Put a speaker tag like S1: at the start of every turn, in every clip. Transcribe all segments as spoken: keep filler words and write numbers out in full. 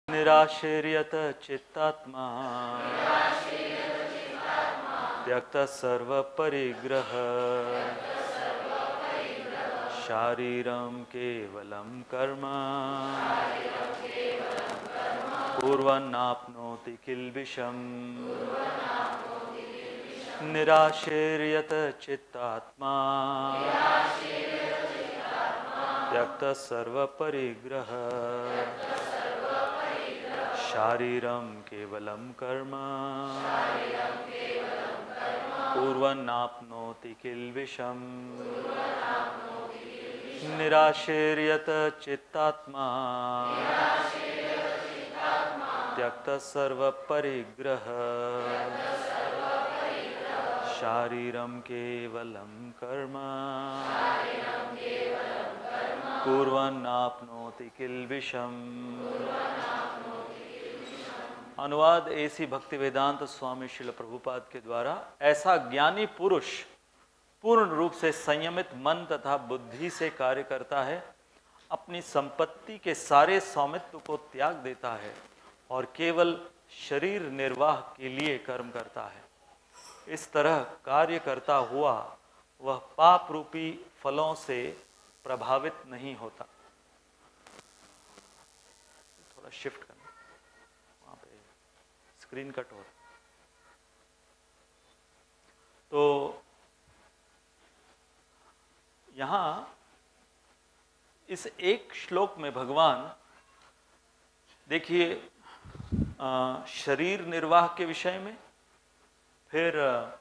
S1: निराशीर्यत चित्तात्मा त्यक्त सर्व परिग्रह शारीरं केवलं कर्म कुर्वन्नाप्नोति किल्बिषम्। निराशीर्यत चित्तात्मा त्यक्त सर्व परिग्रह शारीरं केवलं कर्म कुर्वन्नाप्नोति किल्बिषम्। निराशीर्यत चित्तात्मा त्यक्त सर्व परिग्रह शारीरं केवलं कर्म कुर्वन्नाप्नोति किल्बिषम्। अनुवाद ऐसी भक्ति वेदांत स्वामी श्रील प्रभुपाद के द्वारा। ऐसा ज्ञानी पुरुष पूर्ण रूप से संयमित मन तथा बुद्धि से कार्य करता है, अपनी संपत्ति के सारे स्वामित्व को त्याग देता है और केवल शरीर निर्वाह के लिए कर्म करता है। इस तरह कार्य करता हुआ वह पाप रूपी फलों से प्रभावित नहीं होता। थोड़ा शिफ्ट करना, वहाँ पे स्क्रीन कट हो रहा। तो यहाँ इस एक श्लोक में भगवान देखिए शरीर निर्वाह के विषय में, फिर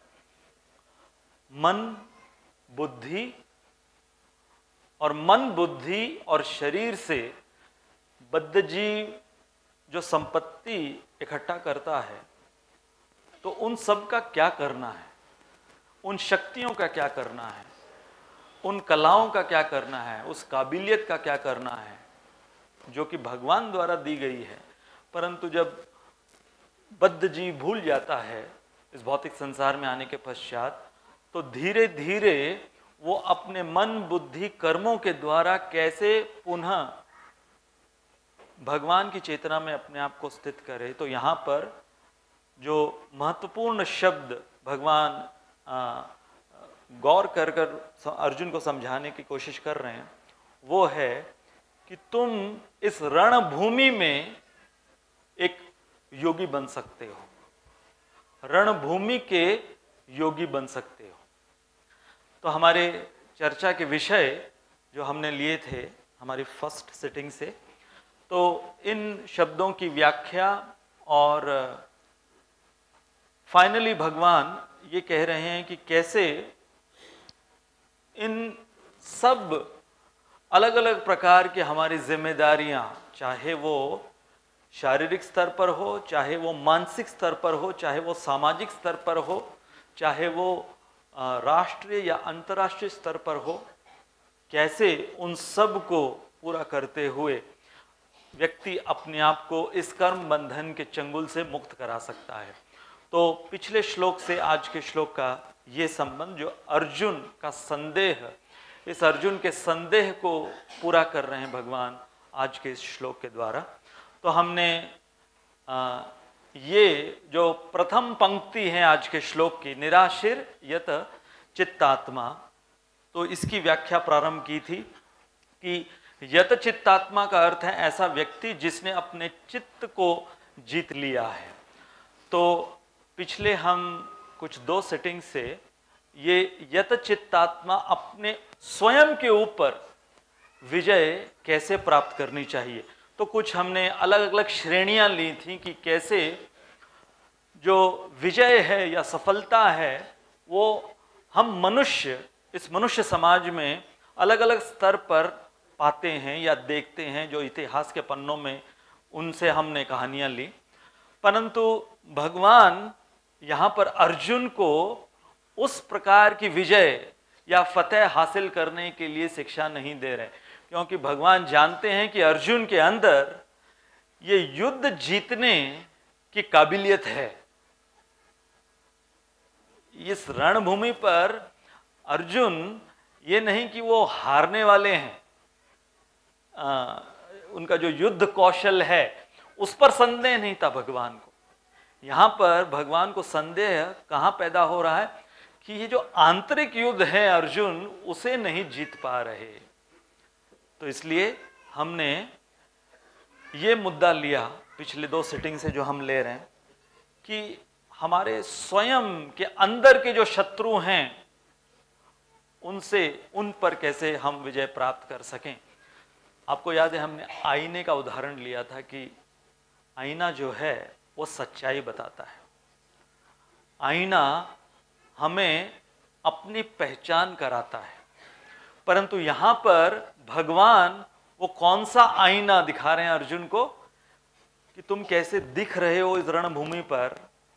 S1: मन बुद्धि और मन बुद्धि और शरीर से बद्ध जीव जो संपत्ति इकट्ठा करता है, तो उन सब का क्या करना है, उन शक्तियों का क्या करना है, उन कलाओं का क्या करना है, उस काबिलियत का क्या करना है जो कि भगवान द्वारा दी गई है। परंतु जब बद्ध जीव भूल जाता है इस भौतिक संसार में आने के पश्चात, तो धीरे धीरे वो अपने मन बुद्धि कर्मों के द्वारा कैसे पुनः भगवान की चेतना में अपने आप को स्थित करे। तो यहाँ पर जो महत्वपूर्ण शब्द भगवान आ, गौर कर कर अर्जुन को समझाने की कोशिश कर रहे हैं, वो है कि तुम इस रणभूमि में एक योगी बन सकते हो, रणभूमि के योगी बन सकते हो। तो हमारे चर्चा के विषय जो हमने लिए थे हमारी फर्स्ट सिटिंग से, तो इन शब्दों की व्याख्या और फाइनली भगवान ये कह रहे हैं कि कैसे इन सब अलग अलग प्रकार की हमारी जिम्मेदारियां, चाहे वो शारीरिक स्तर पर हो, चाहे वो मानसिक स्तर पर हो, चाहे वो सामाजिक स्तर पर हो, चाहे वो राष्ट्रीय या अंतर्राष्ट्रीय स्तर पर हो, कैसे उन सब को पूरा करते हुए व्यक्ति अपने आप को इस कर्म बंधन के चंगुल से मुक्त करा सकता है। तो पिछले श्लोक से आज के श्लोक का ये संबंध, जो अर्जुन का संदेह, इस अर्जुन के संदेह को पूरा कर रहे हैं भगवान आज के इस श्लोक के द्वारा। तो हमने आ, ये जो प्रथम पंक्ति है आज के श्लोक की, निराशीर यत चित्तात्मा, तो इसकी व्याख्या प्रारंभ की थी कि यत चित्तात्मा का अर्थ है ऐसा व्यक्ति जिसने अपने चित्त को जीत लिया है। तो पिछले हम कुछ दो सेटिंग से ये यत चित्तात्मा अपने स्वयं के ऊपर विजय कैसे प्राप्त करनी चाहिए, तो कुछ हमने अलग अलग श्रेणियां ली थी कि कैसे जो विजय है या सफलता है वो हम मनुष्य इस मनुष्य समाज में अलग अलग स्तर पर पाते हैं या देखते हैं। जो इतिहास के पन्नों में उनसे हमने कहानियां ली, परंतु भगवान यहाँ पर अर्जुन को उस प्रकार की विजय या फतेह हासिल करने के लिए शिक्षा नहीं दे रहे, क्योंकि भगवान जानते हैं कि अर्जुन के अंदर ये युद्ध जीतने की काबिलियत है। इस रणभूमि पर अर्जुन ये नहीं कि वो हारने वाले हैं, आ, उनका जो युद्ध कौशल है उस पर संदेह नहीं था भगवान को। यहां पर भगवान को संदेह कहां पैदा हो रहा है कि ये जो आंतरिक युद्ध है अर्जुन उसे नहीं जीत पा रहे। तो इसलिए हमने ये मुद्दा लिया पिछले दो सिटिंग से जो हम ले रहे हैं कि हमारे स्वयं के अंदर के जो शत्रु हैं उनसे उन पर कैसे हम विजय प्राप्त कर सकें। आपको याद है हमने आईने का उदाहरण लिया था कि आईना जो है वो सच्चाई बताता है। आईना हमें अपनी पहचान कराता है, परंतु यहां पर भगवान वो कौन सा आईना दिखा रहे हैं अर्जुन को कि तुम कैसे दिख रहे हो इस रणभूमि पर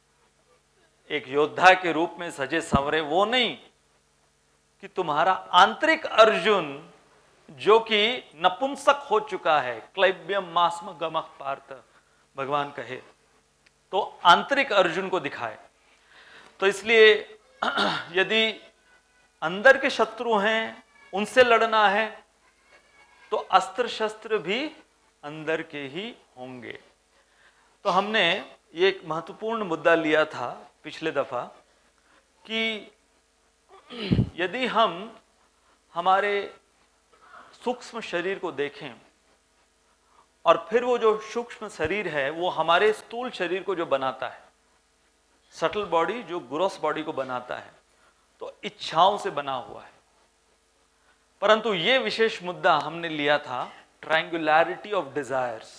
S1: एक योद्धा के रूप में सजे संवरे, वो नहीं कि तुम्हारा आंतरिक अर्जुन जो कि नपुंसक हो चुका है, क्लैब्यम मास्म गमः पार्थ भगवान कहे, तो आंतरिक अर्जुन को दिखाए। तो इसलिए यदि अंदर के शत्रु हैं उनसे लड़ना है तो अस्त्र शस्त्र भी अंदर के ही होंगे। तो हमने ये एक महत्वपूर्ण मुद्दा लिया था पिछले दफा कि यदि हम हमारे सूक्ष्म शरीर को देखें और फिर वो जो सूक्ष्म शरीर है वो हमारे स्थूल शरीर को जो बनाता है, सटल बॉडी जो ग्रॉस बॉडी को बनाता है, तो इच्छाओं से बना हुआ है। परंतु ये विशेष मुद्दा हमने लिया था ट्रायंगुलैरिटी ऑफ डिजायर्स,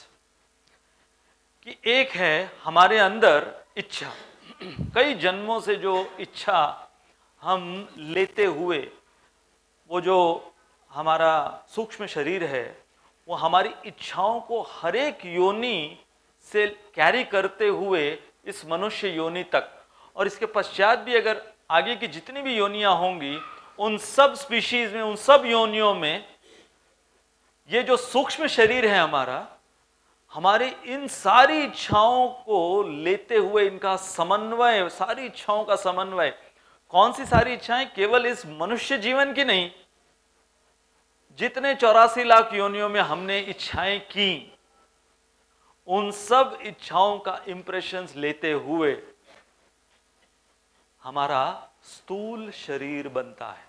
S1: कि एक है हमारे अंदर इच्छा, कई जन्मों से जो इच्छा हम लेते हुए वो जो हमारा सूक्ष्म शरीर है वो हमारी इच्छाओं को हर एक योनि से कैरी करते हुए इस मनुष्य योनि तक, और इसके पश्चात भी अगर आगे की जितनी भी योनियां होंगी उन सब स्पीशीज में, उन सब योनियों में ये जो सूक्ष्म शरीर है हमारा, हमारी इन सारी इच्छाओं को लेते हुए इनका समन्वय, सारी इच्छाओं का समन्वय, कौन सी सारी इच्छाएं? केवल इस मनुष्य जीवन की नहीं, जितने चौरासी लाख योनियों में हमने इच्छाएं की उन सब इच्छाओं का इंप्रेशंस लेते हुए हमारा स्थूल शरीर बनता है।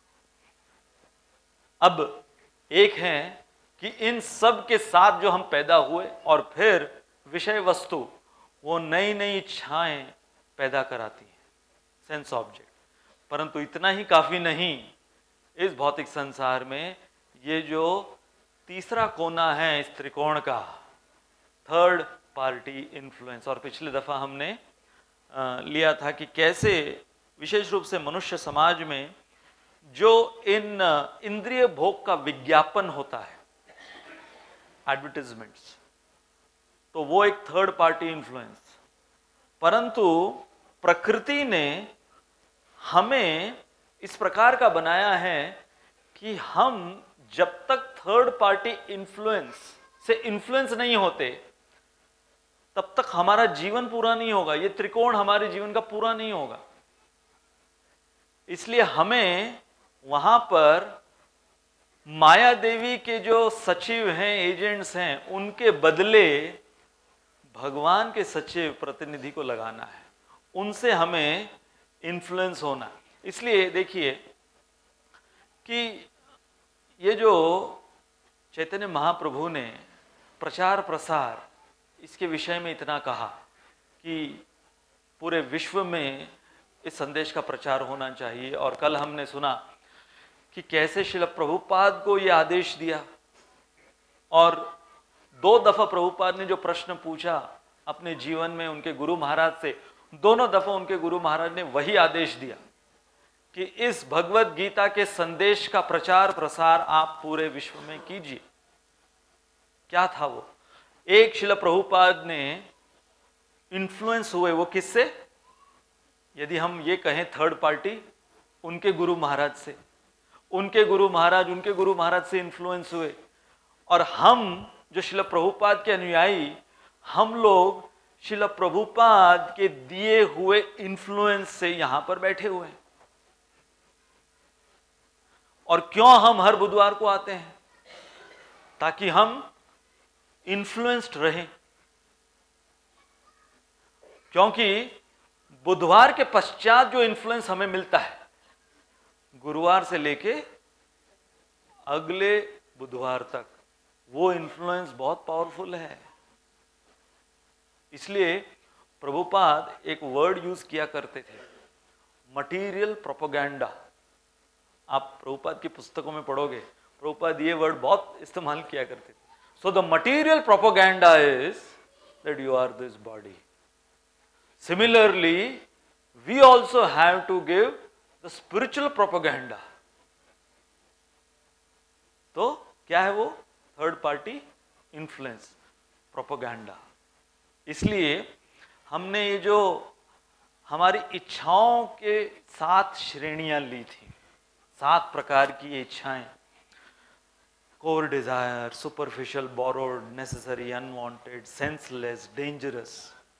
S1: अब एक है कि इन सब के साथ जो हम पैदा हुए और फिर विषय वस्तु वो नई नई इच्छाएं पैदा कराती हैं, सेंस ऑब्जेक्ट। परंतु इतना ही काफी नहीं, इस भौतिक संसार में ये जो तीसरा कोना है इस त्रिकोण का, थर्ड पार्टी इन्फ्लुएंस, और पिछले दफा हमने आ, लिया था कि कैसे विशेष रूप से मनुष्य समाज में जो इन इंद्रिय भोग का विज्ञापन होता है, एडवर्टाइजमेंट्स, तो वो एक थर्ड पार्टी इन्फ्लुएंस। परंतु प्रकृति ने हमें इस प्रकार का बनाया है कि हम जब तक थर्ड पार्टी इन्फ्लुएंस से इन्फ्लुएंस नहीं होते तब तक हमारा जीवन पूरा नहीं होगा, ये त्रिकोण हमारे जीवन का पूरा नहीं होगा। इसलिए हमें वहां पर माया देवी के जो सचिव हैं, एजेंट्स हैं, उनके बदले भगवान के सचिव प्रतिनिधि को लगाना है, उनसे हमें इन्फ्लुएंस होना। इसलिए देखिए कि ये जो चैतन्य महाप्रभु ने प्रचार प्रसार इसके विषय में इतना कहा कि पूरे विश्व में इस संदेश का प्रचार होना चाहिए, और कल हमने सुना कि कैसे श्रील प्रभुपाद को ये आदेश दिया, और दो दफा प्रभुपाद ने जो प्रश्न पूछा अपने जीवन में उनके गुरु महाराज से, दोनों दफा उनके गुरु महाराज ने वही आदेश दिया कि इस भगवत गीता के संदेश का प्रचार प्रसार आप पूरे विश्व में कीजिए। क्या था वो? एक श्रील प्रभुपाद ने इन्फ्लुएंस हुए, वो किससे? यदि हम ये कहें थर्ड पार्टी, उनके गुरु महाराज से, उनके गुरु महाराज उनके गुरु महाराज से इन्फ्लुएंस हुए। और हम जो श्रील प्रभुपाद के अनुयायी, हम लोग श्रील प्रभुपाद के दिए हुए इन्फ्लुएंस से यहां पर बैठे हुए हैं। और क्यों हम हर बुधवार को आते हैं? ताकि हम इन्फ्लुएंस्ड रहें, क्योंकि बुधवार के पश्चात जो इन्फ्लुएंस हमें मिलता है, गुरुवार से लेके अगले बुधवार तक, वो इन्फ्लुएंस बहुत पावरफुल है। इसलिए प्रभुपाद एक वर्ड यूज किया करते थे, मटीरियल प्रोपेगेंडा। आप प्रभुपाद की पुस्तकों में पढ़ोगे, प्रभुपाद ये वर्ड बहुत इस्तेमाल किया करते थे। So the material propaganda is that you are this body. Similarly we also have to give the spiritual propaganda. तो क्या है वो? Third party influence, propaganda. इसलिए हमने ये जो हमारी इच्छाओं के सात श्रेणियां ली थी, सात प्रकार की इच्छाएं, core desire, superficial, borrowed, necessary, unwanted, senseless, dangerous.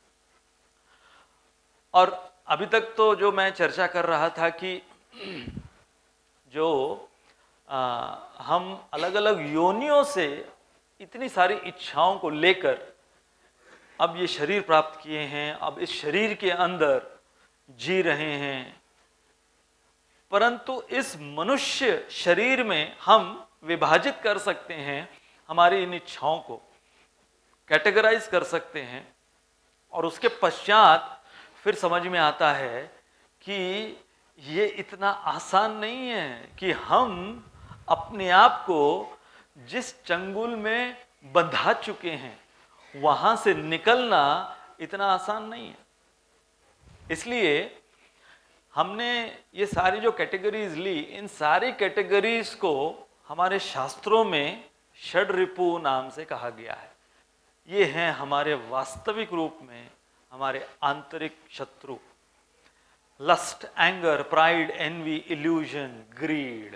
S1: और अभी तक तो जो मैं चर्चा कर रहा था कि जो आ, हम अलग अलग योनियों से इतनी सारी इच्छाओं को लेकर अब ये शरीर प्राप्त किए हैं, अब इस शरीर के अंदर जी रहे हैं, परंतु इस मनुष्य शरीर में हम विभाजित कर सकते हैं, हमारी इन इच्छाओं को कैटेगराइज कर सकते हैं, और उसके पश्चात फिर समझ में आता है कि ये इतना आसान नहीं है कि हम अपने आप को जिस चंगुल में बंधा चुके हैं वहां से निकलना इतना आसान नहीं है। इसलिए हमने ये सारी जो कैटेगरीज ली, इन सारी कैटेगरीज को हमारे शास्त्रों में षड रिपु नाम से कहा गया है। ये हैं हमारे वास्तविक रूप में हमारे आंतरिक शत्रु, lust, anger, pride, envy, illusion, greed.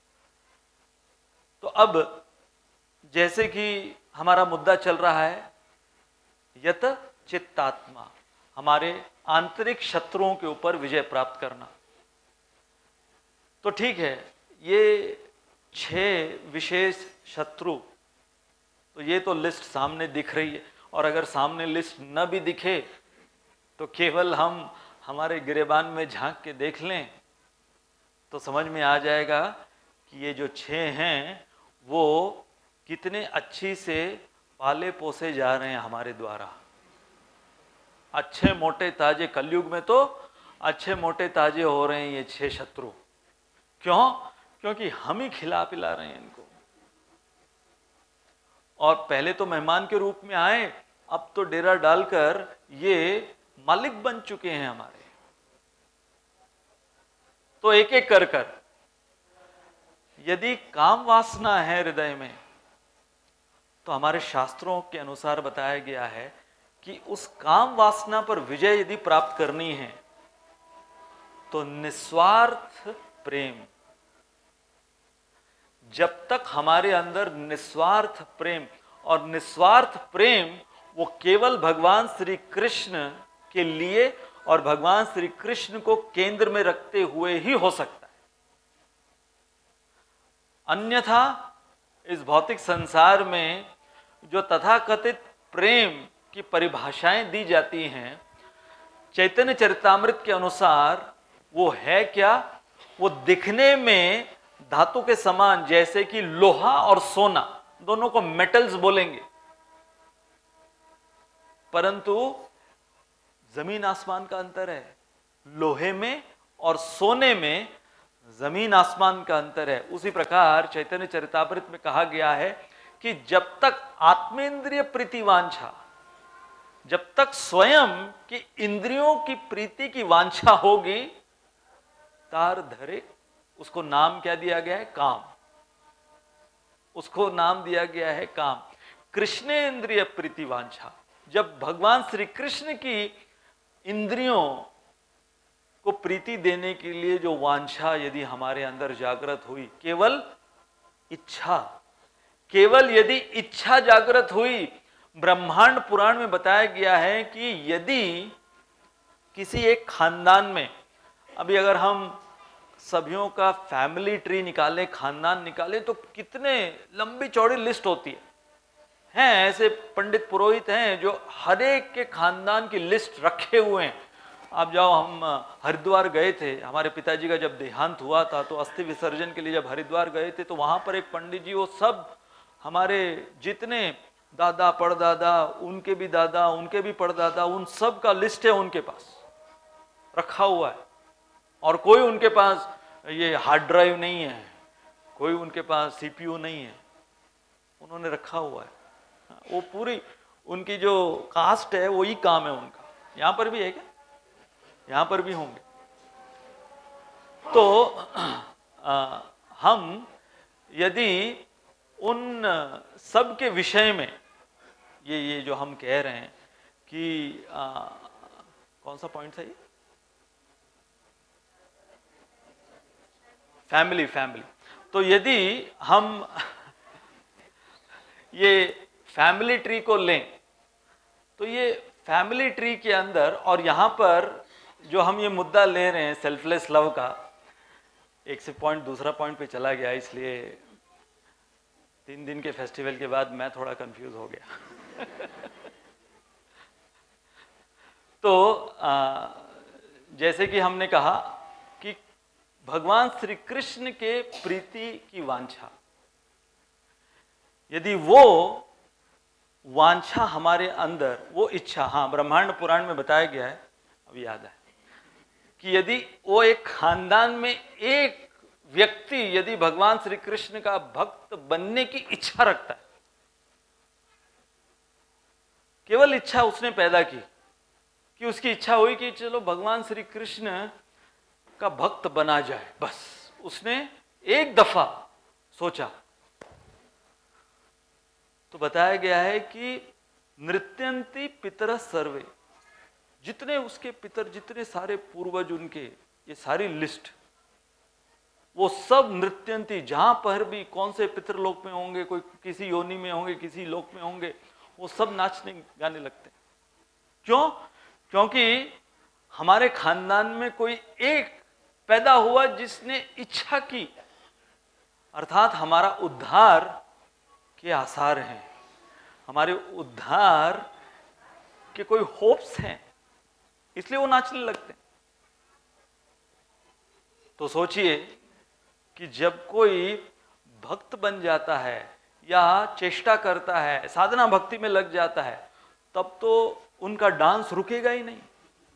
S1: तो अब जैसे कि हमारा मुद्दा चल रहा है यत चित्तात्मा, हमारे आंतरिक शत्रुओं के ऊपर विजय प्राप्त करना। तो ठीक है, ये छह विशेष शत्रु, तो ये तो लिस्ट सामने दिख रही है, और अगर सामने लिस्ट न भी दिखे तो केवल हम हमारे गिरेबान में झांक के देख लें तो समझ में आ जाएगा कि ये जो छह हैं वो कितने अच्छी से पाले पोसे जा रहे हैं हमारे द्वारा। अच्छे मोटे ताजे, कलयुग में तो अच्छे मोटे ताजे हो रहे हैं ये छह शत्रु। क्यों? क्योंकि हम ही खिला पिला रहे हैं इनको। और पहले तो मेहमान के रूप में आए, अब तो डेरा डालकर ये मालिक बन चुके हैं हमारे। तो एक एक कर कर यदि काम वासना है हृदय में, तो हमारे शास्त्रों के अनुसार बताया गया है कि उस काम वासना पर विजय यदि प्राप्त करनी है तो निस्वार्थ प्रेम, जब तक हमारे अंदर निस्वार्थ प्रेम, और निस्वार्थ प्रेम वो केवल भगवान श्री कृष्ण के लिए और भगवान श्री कृष्ण को केंद्र में रखते हुए ही हो सकता है। अन्यथा इस भौतिक संसार में जो तथाकथित प्रेम की परिभाषाएं दी जाती हैं, चैतन्य चरितामृत के अनुसार वो है क्या? वो दिखने में धातु के समान, जैसे कि लोहा और सोना, दोनों को मेटल्स बोलेंगे, परंतु जमीन आसमान का अंतर है। लोहे में और सोने में जमीन आसमान का अंतर है। उसी प्रकार चैतन्य चरितामृत में कहा गया है कि जब तक आत्मेंद्रिय प्रीति वांछा, जब तक स्वयं की इंद्रियों की प्रीति की वांछा होगी, तार धरे, उसको नाम क्या दिया गया है? काम। उसको नाम दिया गया है काम। कृष्णेंद्रिय प्रीति वांछा, जब भगवान श्री कृष्ण की इंद्रियों को प्रीति देने के लिए जो वांछा यदि हमारे अंदर जागृत हुई, केवल इच्छा, केवल यदि इच्छा जागृत हुई, ब्रह्मांड पुराण में बताया गया है कि यदि किसी एक खानदान में, अभी अगर हम सभीयों का फैमिली ट्री निकालें, खानदान निकालें, तो कितने लंबी चौड़ी लिस्ट होती है। हैं ऐसे पंडित पुरोहित हैं जो हर एक के खानदान की लिस्ट रखे हुए हैं। आप जाओ, हम हरिद्वार गए थे, हमारे पिताजी का जब देहांत हुआ था तो अस्थि विसर्जन के लिए जब हरिद्वार गए थे तो वहाँ पर एक पंडित जी, वो सब हमारे जितने दादा परदादा, उनके भी दादा, उनके भी परदादा, उन सब का लिस्ट है उनके पास रखा हुआ है। और कोई उनके पास ये हार्ड ड्राइव नहीं है, कोई उनके पास सीपीयू नहीं है, उन्होंने रखा हुआ है। वो पूरी उनकी जो कास्ट है वही काम है उनका। यहाँ पर भी है क्या? यहाँ पर भी होंगे। तो आ, हम यदि उन सब के विषय में ये ये जो हम कह रहे हैं कि आ, कौन सा पॉइंट था ये? फैमिली फैमिली तो यदि हम ये फैमिली ट्री को लें तो ये फैमिली ट्री के अंदर, और यहाँ पर जो हम ये मुद्दा ले रहे हैं सेल्फलेस लव का, एक से पॉइंट दूसरा पॉइंट पे चला गया, इसलिए तीन दिन के फेस्टिवल के बाद मैं थोड़ा कंफ्यूज हो गया। तो आ, जैसे कि हमने कहा कि भगवान श्री कृष्ण के प्रीति की वांछा, यदि वो वांछा हमारे अंदर, वो इच्छा, हाँ ब्रह्मांड पुराण में बताया गया है, अभी याद है, कि यदि वो एक खानदान में एक व्यक्ति यदि भगवान श्री कृष्ण का भक्त बनने की इच्छा रखता है, केवल इच्छा उसने पैदा की कि उसकी इच्छा हुई कि चलो भगवान श्री कृष्ण का भक्त बना जाए, बस उसने एक दफा सोचा, तो बताया गया है कि नृत्यंती पितर सर्वे, जितने उसके पितर, जितने सारे पूर्वज उनके, ये सारी लिस्ट, वो सब नृत्यंती, जहां पर भी कौन से पितरलोक में होंगे, कोई किसी योनि में होंगे, किसी लोक में होंगे, वो सब नाचने गाने लगते हैं। क्यों? क्योंकि हमारे खानदान में कोई एक पैदा हुआ जिसने इच्छा की, अर्थात हमारा उद्धार के आसार हैं, हमारे उद्धार के कोई होप्स हैं, इसलिए वो नाचने लगते हैं। तो सोचिए कि जब कोई भक्त बन जाता है या चेष्टा करता है, साधना भक्ति में लग जाता है, तब तो उनका डांस रुकेगा ही नहीं।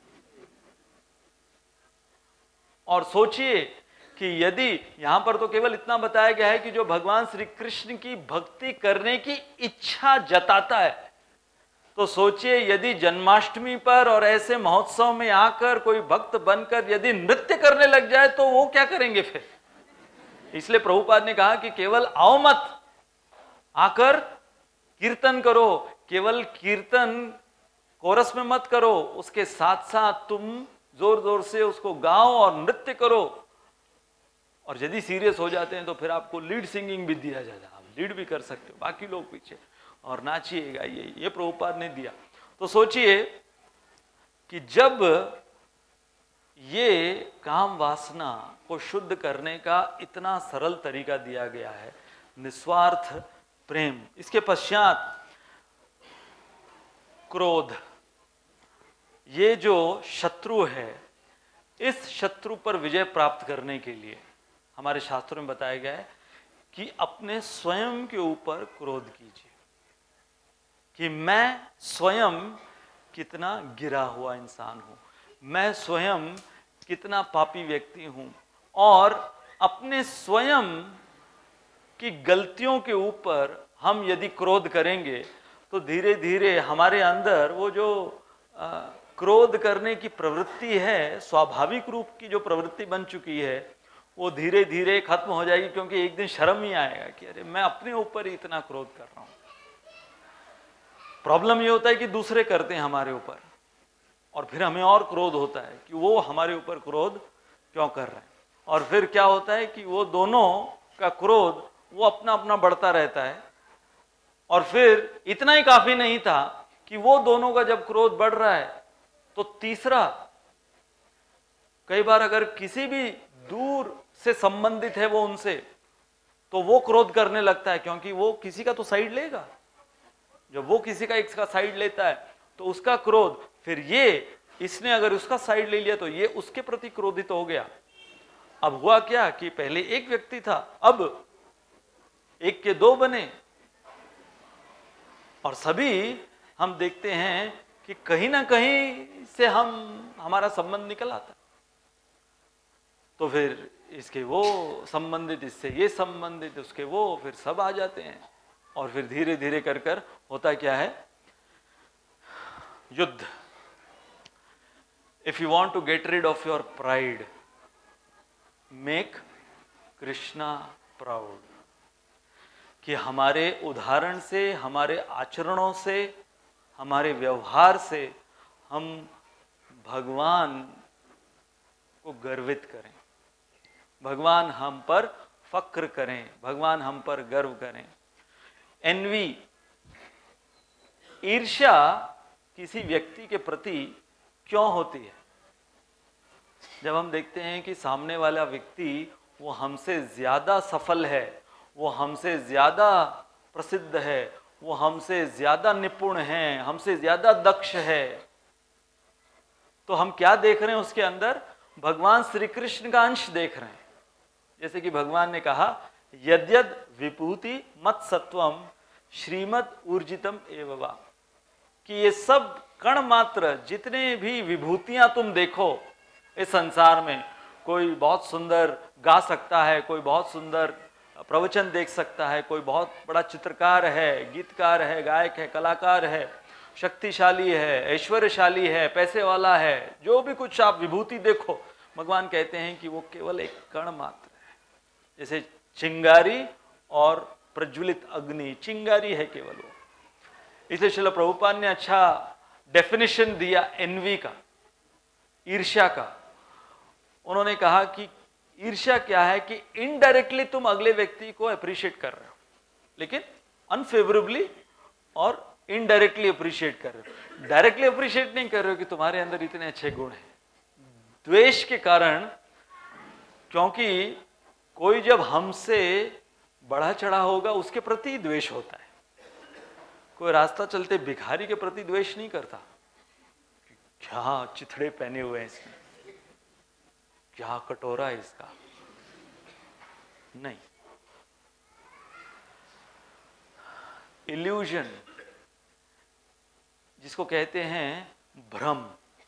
S1: और सोचिए कि यदि यहां पर तो केवल इतना बताया गया है कि जो भगवान श्री कृष्ण की भक्ति करने की इच्छा जताता है, तो सोचिए यदि जन्माष्टमी पर और ऐसे महोत्सव में आकर कोई भक्त बनकर यदि नृत्य करने लग जाए तो वो क्या करेंगे फिर। इसलिए प्रभुपाद ने कहा कि केवल आओ मत, आकर कीर्तन करो, केवल कीर्तन कोरस में मत करो, उसके साथ साथ तुम जोर जोर से उसको गाओ और नृत्य करो। और यदि सीरियस हो जाते हैं तो फिर आपको लीड सिंगिंग भी दिया जाता है, आप लीड भी कर सकते हो, बाकी लोग पीछे, और नाचिए गाइए, ये प्रभुपाद ने दिया। तो सोचिए कि जब ये काम वासना को शुद्ध करने का इतना सरल तरीका दिया गया है, निस्वार्थ प्रेम, इसके पश्चात क्रोध, ये जो शत्रु है, इस शत्रु पर विजय प्राप्त करने के लिए हमारे शास्त्रों में बताया गया है कि अपने स्वयं के ऊपर क्रोध कीजिए, कि मैं स्वयं कितना गिरा हुआ इंसान हूं, मैं स्वयं कितना पापी व्यक्ति हूं, और अपने स्वयं की गलतियों के ऊपर हम यदि क्रोध करेंगे तो धीरे धीरे हमारे अंदर वो जो आ, क्रोध करने की प्रवृत्ति है, स्वाभाविक रूप की जो प्रवृत्ति बन चुकी है, वो धीरे धीरे खत्म हो जाएगी। क्योंकि एक दिन शर्म ही आएगा कि अरे मैं अपने ऊपर ही इतना क्रोध कर रहा हूं। प्रॉब्लम ये होता है कि दूसरे करते हैं हमारे ऊपर, और फिर हमें और क्रोध होता है कि वो हमारे ऊपर क्रोध क्यों कर रहे हैं, और फिर क्या होता है कि वो दोनों का क्रोध वो अपना अपना बढ़ता रहता है। और फिर इतना ही काफी नहीं था कि वो दोनों का जब क्रोध बढ़ रहा है तो तीसरा, कई बार अगर किसी भी दूर से संबंधित है वो उनसे, तो वो क्रोध करने लगता है, क्योंकि वो किसी का तो साइड लेगा, जब वो किसी का एक का साइड लेता है तो उसका क्रोध, फिर ये इसने अगर उसका साइड ले लिया तो ये उसके प्रति क्रोधित हो गया। अब हुआ क्या कि पहले एक व्यक्ति था, अब एक के दो बने, और सभी हम देखते हैं कि कहीं ना कहीं से हम हमारा संबंध निकल आता। तो फिर इसके वो संबंधित, इससे ये संबंधित, उसके वो, फिर सब आ जाते हैं और फिर धीरे धीरे कर कर होता क्या है, युद्ध। If you want to get rid of your pride, make Krishna proud. कि हमारे उदाहरण से, हमारे आचरणों से, हमारे व्यवहार से हम भगवान को गर्वित करें, भगवान हम पर फक्र करें, भगवान हम पर गर्व करें। एनवी, ईर्ष्या किसी व्यक्ति के प्रति क्यों होती है? जब हम देखते हैं कि सामने वाला व्यक्ति वो हमसे ज्यादा सफल है, वो हमसे ज्यादा प्रसिद्ध है, वो हमसे ज्यादा निपुण है, हमसे ज्यादा दक्ष है, तो हम क्या देख रहे हैं उसके अंदर? भगवान श्री कृष्ण का अंश देख रहे हैं। जैसे कि भगवान ने कहा, यद्यद विभूति मत सत्वम श्रीमद ऊर्जितम एवं, कि ये सब कण मात्र, जितने भी विभूतियां तुम देखो इस संसार में, कोई बहुत सुंदर गा सकता है, कोई बहुत सुंदर प्रवचन देख सकता है, कोई बहुत बड़ा चित्रकार है, गीतकार है, गायक है, कलाकार है, शक्तिशाली है, ऐश्वर्यशाली है, पैसे वाला है, जो भी कुछ आप विभूति देखो, भगवान कहते हैं कि वो केवल एक कण मात्र है। जैसे चिंगारी और प्रज्वलित अग्नि, चिंगारी है केवल वो। इसलिए श्रील प्रभुपाद ने अच्छा डेफिनेशन दिया एनवी का, ईर्ष्या का। उन्होंने कहा कि ईर्ष्या क्या है कि इनडायरेक्टली तुम अगले व्यक्ति को अप्रिशिएट कर रहे हो, लेकिन अनफेवरेबली और इनडायरेक्टली अप्रिशिएट कर रहे हो। डायरेक्टली अप्रिशिएट नहीं कर रहे हो कि तुम्हारे अंदर इतने अच्छे गुण हैं। द्वेष के कारण, क्योंकि कोई जब हमसे बढ़ा चढ़ा होगा उसके प्रति द्वेष होता है। कोई रास्ता चलते भिखारी के प्रति द्वेष नहीं करता, क्या चिथड़े पहने हुए हैं इसने, क्या कटोरा है इसका, नहीं। इल्यूजन जिसको कहते हैं भ्रम,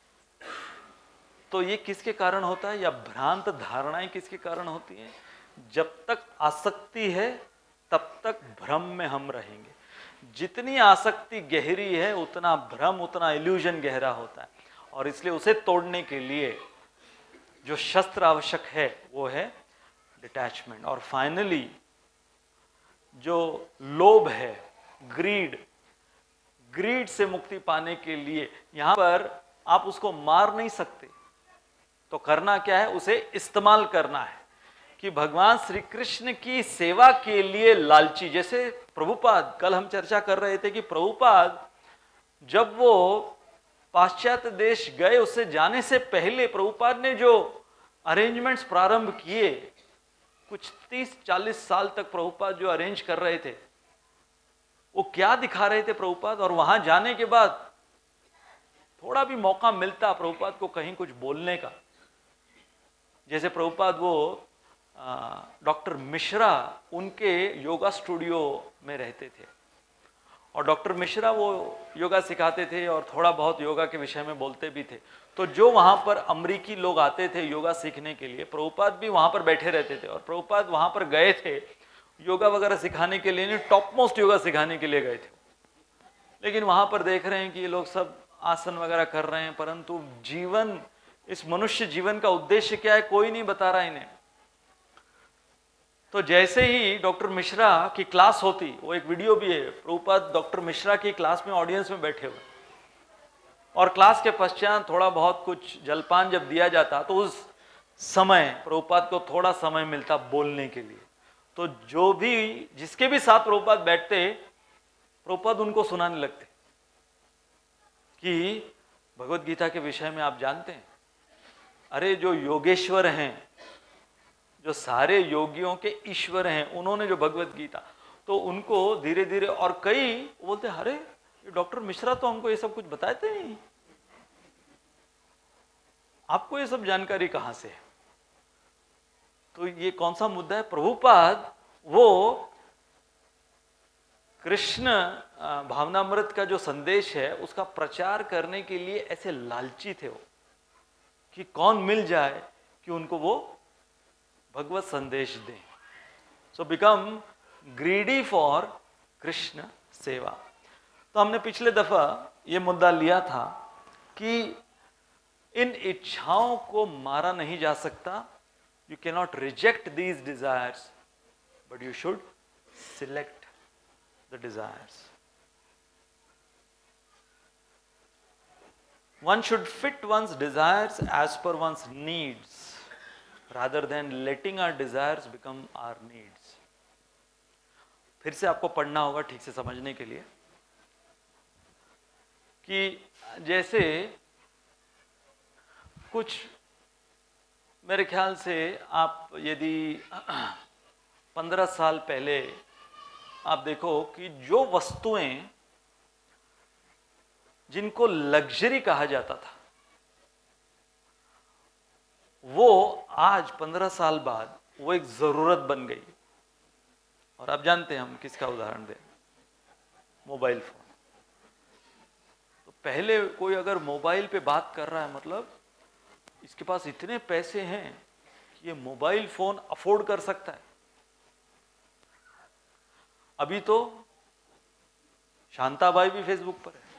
S1: तो ये किसके कारण होता है, या भ्रांत धारणाएं किसके कारण होती हैं? जब तक आसक्ति है तब तक भ्रम में हम रहेंगे। जितनी आसक्ति गहरी है उतना भ्रम, उतना इल्यूजन गहरा होता है, और इसलिए उसे तोड़ने के लिए जो शस्त्र आवश्यक है वो है डिटैचमेंट। और फाइनली जो लोभ है, ग्रीड, ग्रीड से मुक्ति पाने के लिए यहां पर आप उसको मार नहीं सकते, तो करना क्या है, उसे इस्तेमाल करना है। कि भगवान श्री कृष्ण की सेवा के लिए लालची, जैसे प्रभुपाद, कल हम चर्चा कर रहे थे कि प्रभुपाद जब वो पाश्चात्य देश गए, उससे जाने से पहले प्रभुपाद ने जो अरेंजमेंट्स प्रारंभ किए, कुछ तीस चालीस साल तक प्रभुपाद जो अरेंज कर रहे थे, वो क्या दिखा रहे थे प्रभुपाद। और वहां जाने के बाद थोड़ा भी मौका मिलता प्रभुपाद को कहीं कुछ बोलने का, जैसे प्रभुपाद वो डॉक्टर मिश्रा उनके योगा स्टूडियो में रहते थे, और डॉक्टर मिश्रा वो योगा सिखाते थे और थोड़ा बहुत योगा के विषय में बोलते भी थे। तो जो वहाँ पर अमरीकी लोग आते थे योगा सीखने के लिए, प्रभुपाद भी वहाँ पर बैठे रहते थे, और प्रभुपाद वहाँ पर गए थे योगा वगैरह सिखाने के लिए, नहीं टॉप मोस्ट योगा सिखाने के लिए गए थे। लेकिन वहाँ पर देख रहे हैं कि ये लोग सब आसन वगैरह कर रहे हैं, परंतु जीवन, इस मनुष्य जीवन का उद्देश्य क्या है कोई नहीं बता रहा इन्हें। तो जैसे ही डॉक्टर मिश्रा की क्लास होती, वो एक वीडियो भी है, प्रभुपाद डॉक्टर मिश्रा की क्लास में ऑडियंस में बैठे हुए, और क्लास के पश्चात थोड़ा बहुत कुछ जलपान जब दिया जाता तो उस समय प्रभुपाद को थोड़ा समय मिलता बोलने के लिए। तो जो भी, जिसके भी साथ प्रभुपाद बैठते, प्रभुपाद उनको सुनाने लगते कि भगवत गीता के विषय में आप जानते हैं, अरे जो योगेश्वर हैं, जो सारे योगियों के ईश्वर हैं, उन्होंने जो भगवत गीता, तो उनको धीरे धीरे, और कई बोलते अरे ये डॉक्टर मिश्रा तो हमको ये सब कुछ बताते नहीं, आपको ये सब जानकारी कहां से है? तो ये कौन सा मुद्दा है? प्रभुपाद वो कृष्ण भावनामृत का जो संदेश है उसका प्रचार करने के लिए ऐसे लालची थे वो, कि कौन मिल जाए कि उनको वो भगवत संदेश दें। So become greedy for Krishna सेवा। तो हमने पिछले दफा ये मुद्दा लिया था कि इन इच्छाओं को मारा नहीं जा सकता। You can not reject these desires, but you should select the desires. One should fit one's desires as per one's needs rather than letting our desires become our needs. फिर से आपको पढ़ना होगा ठीक से समझने के लिए कि जैसे कुछ, मेरे ख्याल से आप यदि पंद्रह साल पहले आप देखो कि जो वस्तुएं जिनको लग्जरी कहा जाता था वो आज पंद्रह साल बाद वो एक जरूरत बन गई। और आप जानते हैं हम किसका उदाहरण दें, मोबाइल फोन। तो पहले कोई अगर मोबाइल पे बात कर रहा है मतलब इसके पास इतने पैसे हैं कि ये मोबाइल फोन अफोर्ड कर सकता है। अभी तो शांताबाई भी फेसबुक पर है।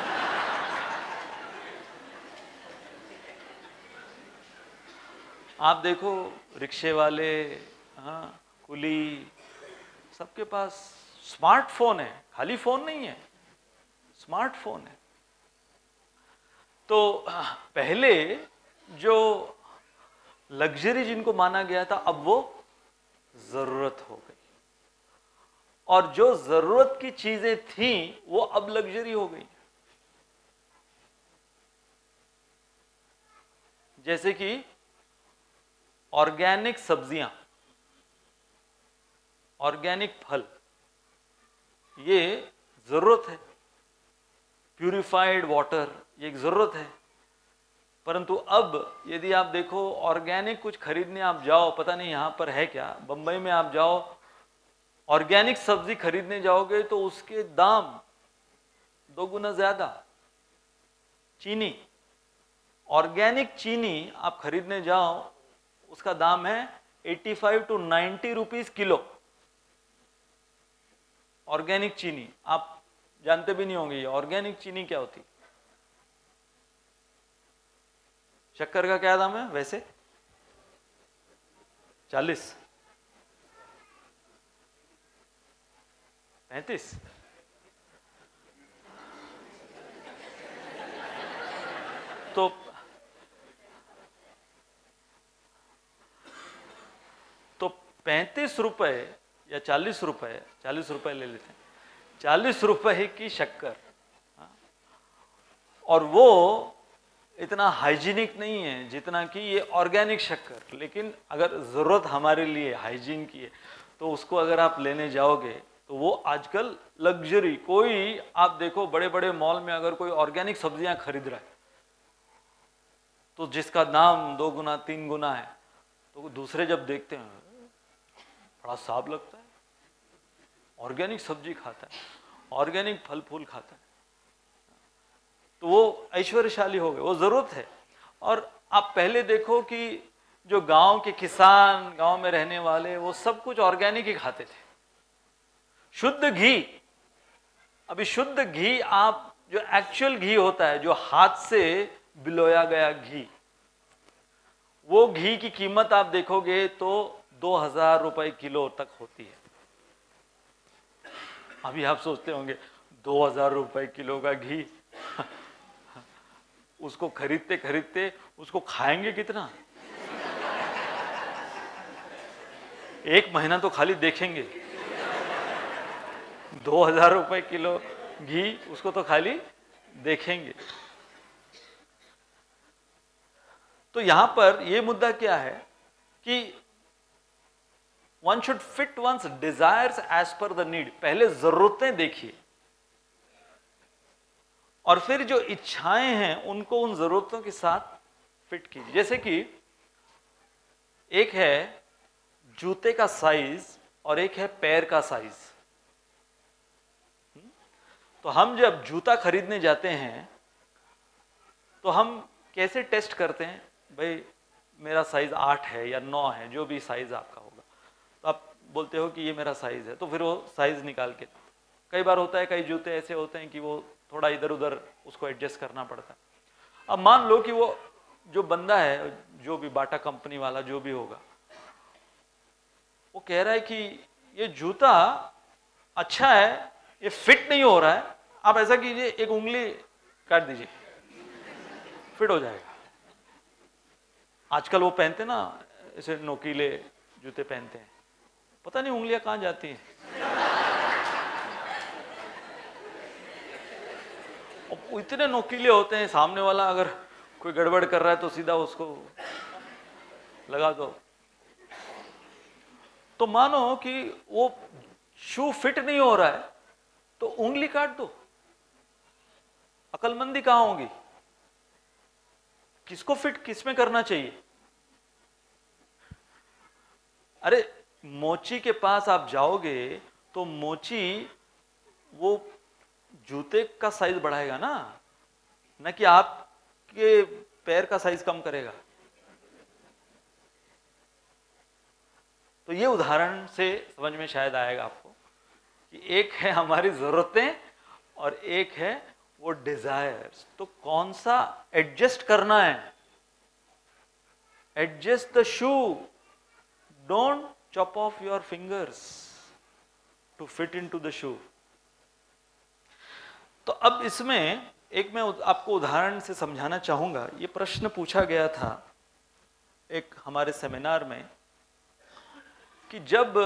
S1: आप देखो रिक्शे वाले, हाँ, कुली, सबके पास स्मार्टफोन है, खाली फोन नहीं है, स्मार्टफोन है। तो पहले जो लग्जरी जिनको माना गया था अब वो जरूरत हो गई, और जो जरूरत की चीजें थी वो अब लग्जरी हो गई। जैसे कि ऑर्गेनिक सब्जियां, ऑर्गेनिक फल, ये जरूरत है। प्यूरिफाइड वाटर, ये एक जरूरत है। परंतु अब यदि आप देखो ऑर्गेनिक कुछ खरीदने आप जाओ, पता नहीं यहां पर है क्या, बंबई में आप जाओ ऑर्गेनिक सब्जी खरीदने जाओगे तो उसके दाम दो गुना ज्यादा। चीनी, ऑर्गेनिक चीनी आप खरीदने जाओ उसका दाम है पचासी टू नब्बे रुपीस किलो। ऑर्गेनिक चीनी, आप जानते भी नहीं होंगे ये ऑर्गेनिक चीनी क्या होती। शक्कर का क्या दाम है वैसे? चालीस, पैंतीस। तो तो पैंतीस रुपए या चालीस रुपए, चालीस रुपए ले लेते हैं, चालीस रुपए की शक्कर, और वो इतना हाइजीनिक नहीं है जितना कि ये ऑर्गेनिक शक्कर। लेकिन अगर जरूरत हमारे लिए हाइजीन की है तो उसको अगर आप लेने जाओगे तो वो आजकल लग्जरी, कोई आप देखो बड़े बड़े मॉल में अगर कोई ऑर्गेनिक सब्जियां खरीद रहा है तो जिसका दाम दो गुना तीन गुना है, तो दूसरे जब देखते हैं बड़ा साफ लगता है, ऑर्गेनिक सब्जी खाता है, ऑर्गेनिक फल फूल खाता है, तो वो ऐश्वर्यशाली हो गए, वो जरूरत है। और आप पहले देखो कि जो गांव के किसान, गांव में रहने वाले, वो सब कुछ ऑर्गेनिक ही खाते थे, शुद्ध घी। अभी शुद्ध घी, आप जो एक्चुअल घी होता है, जो हाथ से बिलोया गया घी, वो घी की कीमत आप देखोगे तो दो हजार रुपए किलो तक होती है। अभी आप सोचते होंगे दो हजार रुपए किलो का घी उसको खरीदते खरीदते उसको खाएंगे कितना? एक महीना तो खाली देखेंगे। दो हजार रुपए किलो घी, उसको तो खाली देखेंगे। तो यहां पर यह मुद्दा क्या है कि one should fit one's desires as per the need. पहले जरूरतें देखिए, और फिर जो इच्छाएं हैं उनको उन जरूरतों के साथ फिट कीजिए। जैसे कि एक है जूते का साइज और एक है पैर का साइज। तो हम जब जूता खरीदने जाते हैं तो हम कैसे टेस्ट करते हैं, भाई मेरा साइज आठ है या नौ है, जो भी साइज आपका होगा, तो आप बोलते हो कि ये मेरा साइज है, तो फिर वो साइज निकाल के, कई बार होता है कई जूते ऐसे होते हैं कि वो थोड़ा इधर उधर उसको एडजस्ट करना पड़ता है। अब मान लो कि वो जो बंदा है, जो भी बाटा कंपनी वाला जो भी होगा, वो कह रहा है कि ये जूता अच्छा है, ये फिट नहीं हो रहा है, आप ऐसा कीजिए एक उंगली काट दीजिए, फिट हो जाएगा। आजकल वो पहनते ना ऐसे नोकीले जूते पहनते हैं, पता नहीं उंगलियां कहां जाती हैं। और इतने नोकीले होते हैं, सामने वाला अगर कोई गड़बड़ कर रहा है तो सीधा उसको लगा दो। तो मानो कि वो शू फिट नहीं हो रहा है तो उंगली काट दो। अकलमंदी कहां होगी, किसको फिट किस में करना चाहिए। अरे मोची के पास आप जाओगे तो मोची वो जूते का साइज बढ़ाएगा ना, न कि आपके पैर का साइज कम करेगा। तो ये उदाहरण से समझ में शायद आएगा आपको कि एक है हमारी जरूरतें और एक है वो डिजायर्स। तो कौन सा एडजस्ट करना है। Adjust the shoe, don't chop off your fingers to fit into the shoe. तो अब इसमें एक मैं आपको उदाहरण से समझाना चाहूंगा। ये प्रश्न पूछा गया था एक हमारे सेमिनार में कि जब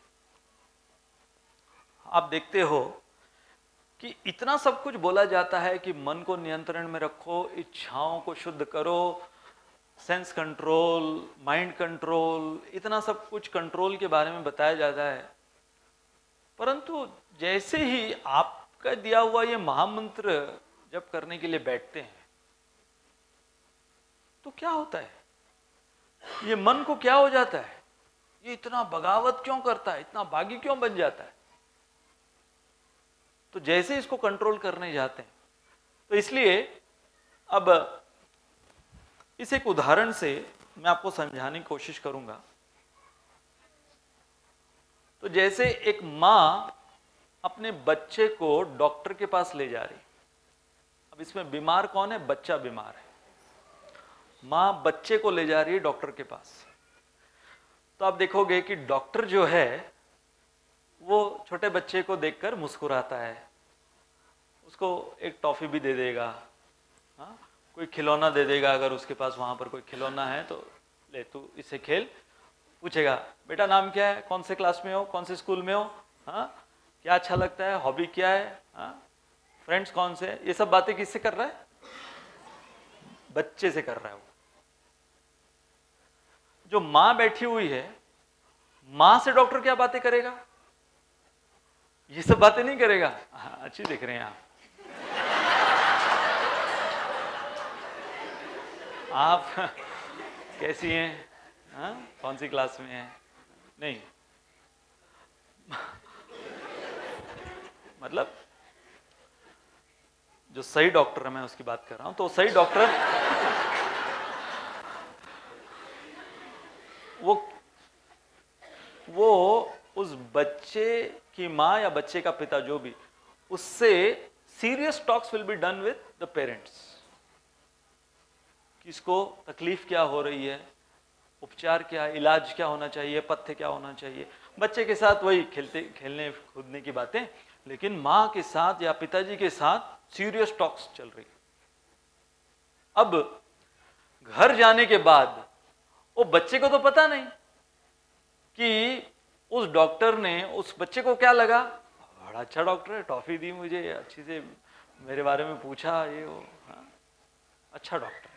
S1: आप देखते हो कि इतना सब कुछ बोला जाता है कि मन को नियंत्रण में रखो, इच्छाओं को शुद्ध करो, सेंस कंट्रोल, माइंड कंट्रोल, इतना सब कुछ कंट्रोल के बारे में बताया जाता है, परंतु जैसे ही आपका दिया हुआ ये महामंत्र जब करने के लिए बैठते हैं तो क्या होता है, ये मन को क्या हो जाता है, ये इतना बगावत क्यों करता है, इतना बागी क्यों बन जाता है। तो जैसे इसको कंट्रोल करने जाते हैं, तो इसलिए अब इस एक उदाहरण से मैं आपको समझाने की कोशिश करूंगा। तो जैसे एक मां अपने बच्चे को डॉक्टर के पास ले जा रही। अब इसमें बीमार कौन है, बच्चा बीमार है। मां बच्चे को ले जा रही है डॉक्टर के पास। तो आप देखोगे कि डॉक्टर जो है वो छोटे बच्चे को देखकर मुस्कुराता है, उसको एक टॉफी भी दे देगा, हाँ, कोई खिलौना दे देगा, अगर उसके पास वहां पर कोई खिलौना है तो ले तू इससे खेल। पूछेगा बेटा नाम क्या है, कौन से क्लास में हो, कौन से स्कूल में हो, हाँ, क्या अच्छा लगता है, हॉबी क्या है, हाँ, फ्रेंड्स कौन से, ये सब बातें किससे कर रहा है, बच्चे से कर रहा है वो। जो मां बैठी हुई है, मां से डॉक्टर क्या बातें करेगा, ये सब बातें नहीं करेगा। हाँ, अच्छी देख रहे हैं आप आप कैसी हैं, हाँ, कौन सी क्लास में हैं, नहीं मतलब जो सही डॉक्टर है मैं उसकी बात कर रहा हूं। तो सही डॉक्टर वो वो उस बच्चे की मां या बच्चे का पिता जो भी, उससे serious talks will be done with the parents. किसको तकलीफ क्या हो रही है, उपचार क्या है, इलाज क्या होना चाहिए, पथ्य क्या होना चाहिए। बच्चे के साथ वही खेलते खेलने कूदने की बातें, लेकिन मां के साथ या पिताजी के साथ सीरियस टॉक्स चल रही। अब घर जाने के बाद वो बच्चे को तो पता नहीं कि उस डॉक्टर ने उस बच्चे को क्या लगा, बड़ा अच्छा डॉक्टर है, टॉफी दी मुझे, अच्छी से मेरे बारे में पूछा, ये वो, हाँ, अच्छा डॉक्टर है।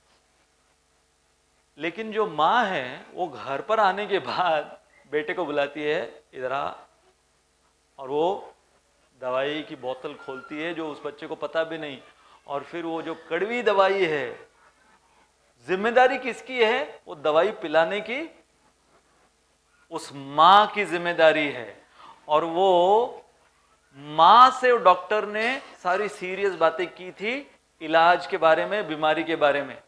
S1: लेकिन जो मां है वो घर पर आने के बाद बेटे को बुलाती है, इधर आ, और वो दवाई की बोतल खोलती है जो उस बच्चे को पता भी नहीं, और फिर वो जो कड़वी दवाई है, जिम्मेदारी किसकी है? वो दवाई पिलाने की उस माँ की जिम्मेदारी है। और वो माँ से डॉक्टर ने सारी सीरियस बातें की थी इलाज के बारे में, बीमारी के बारे में।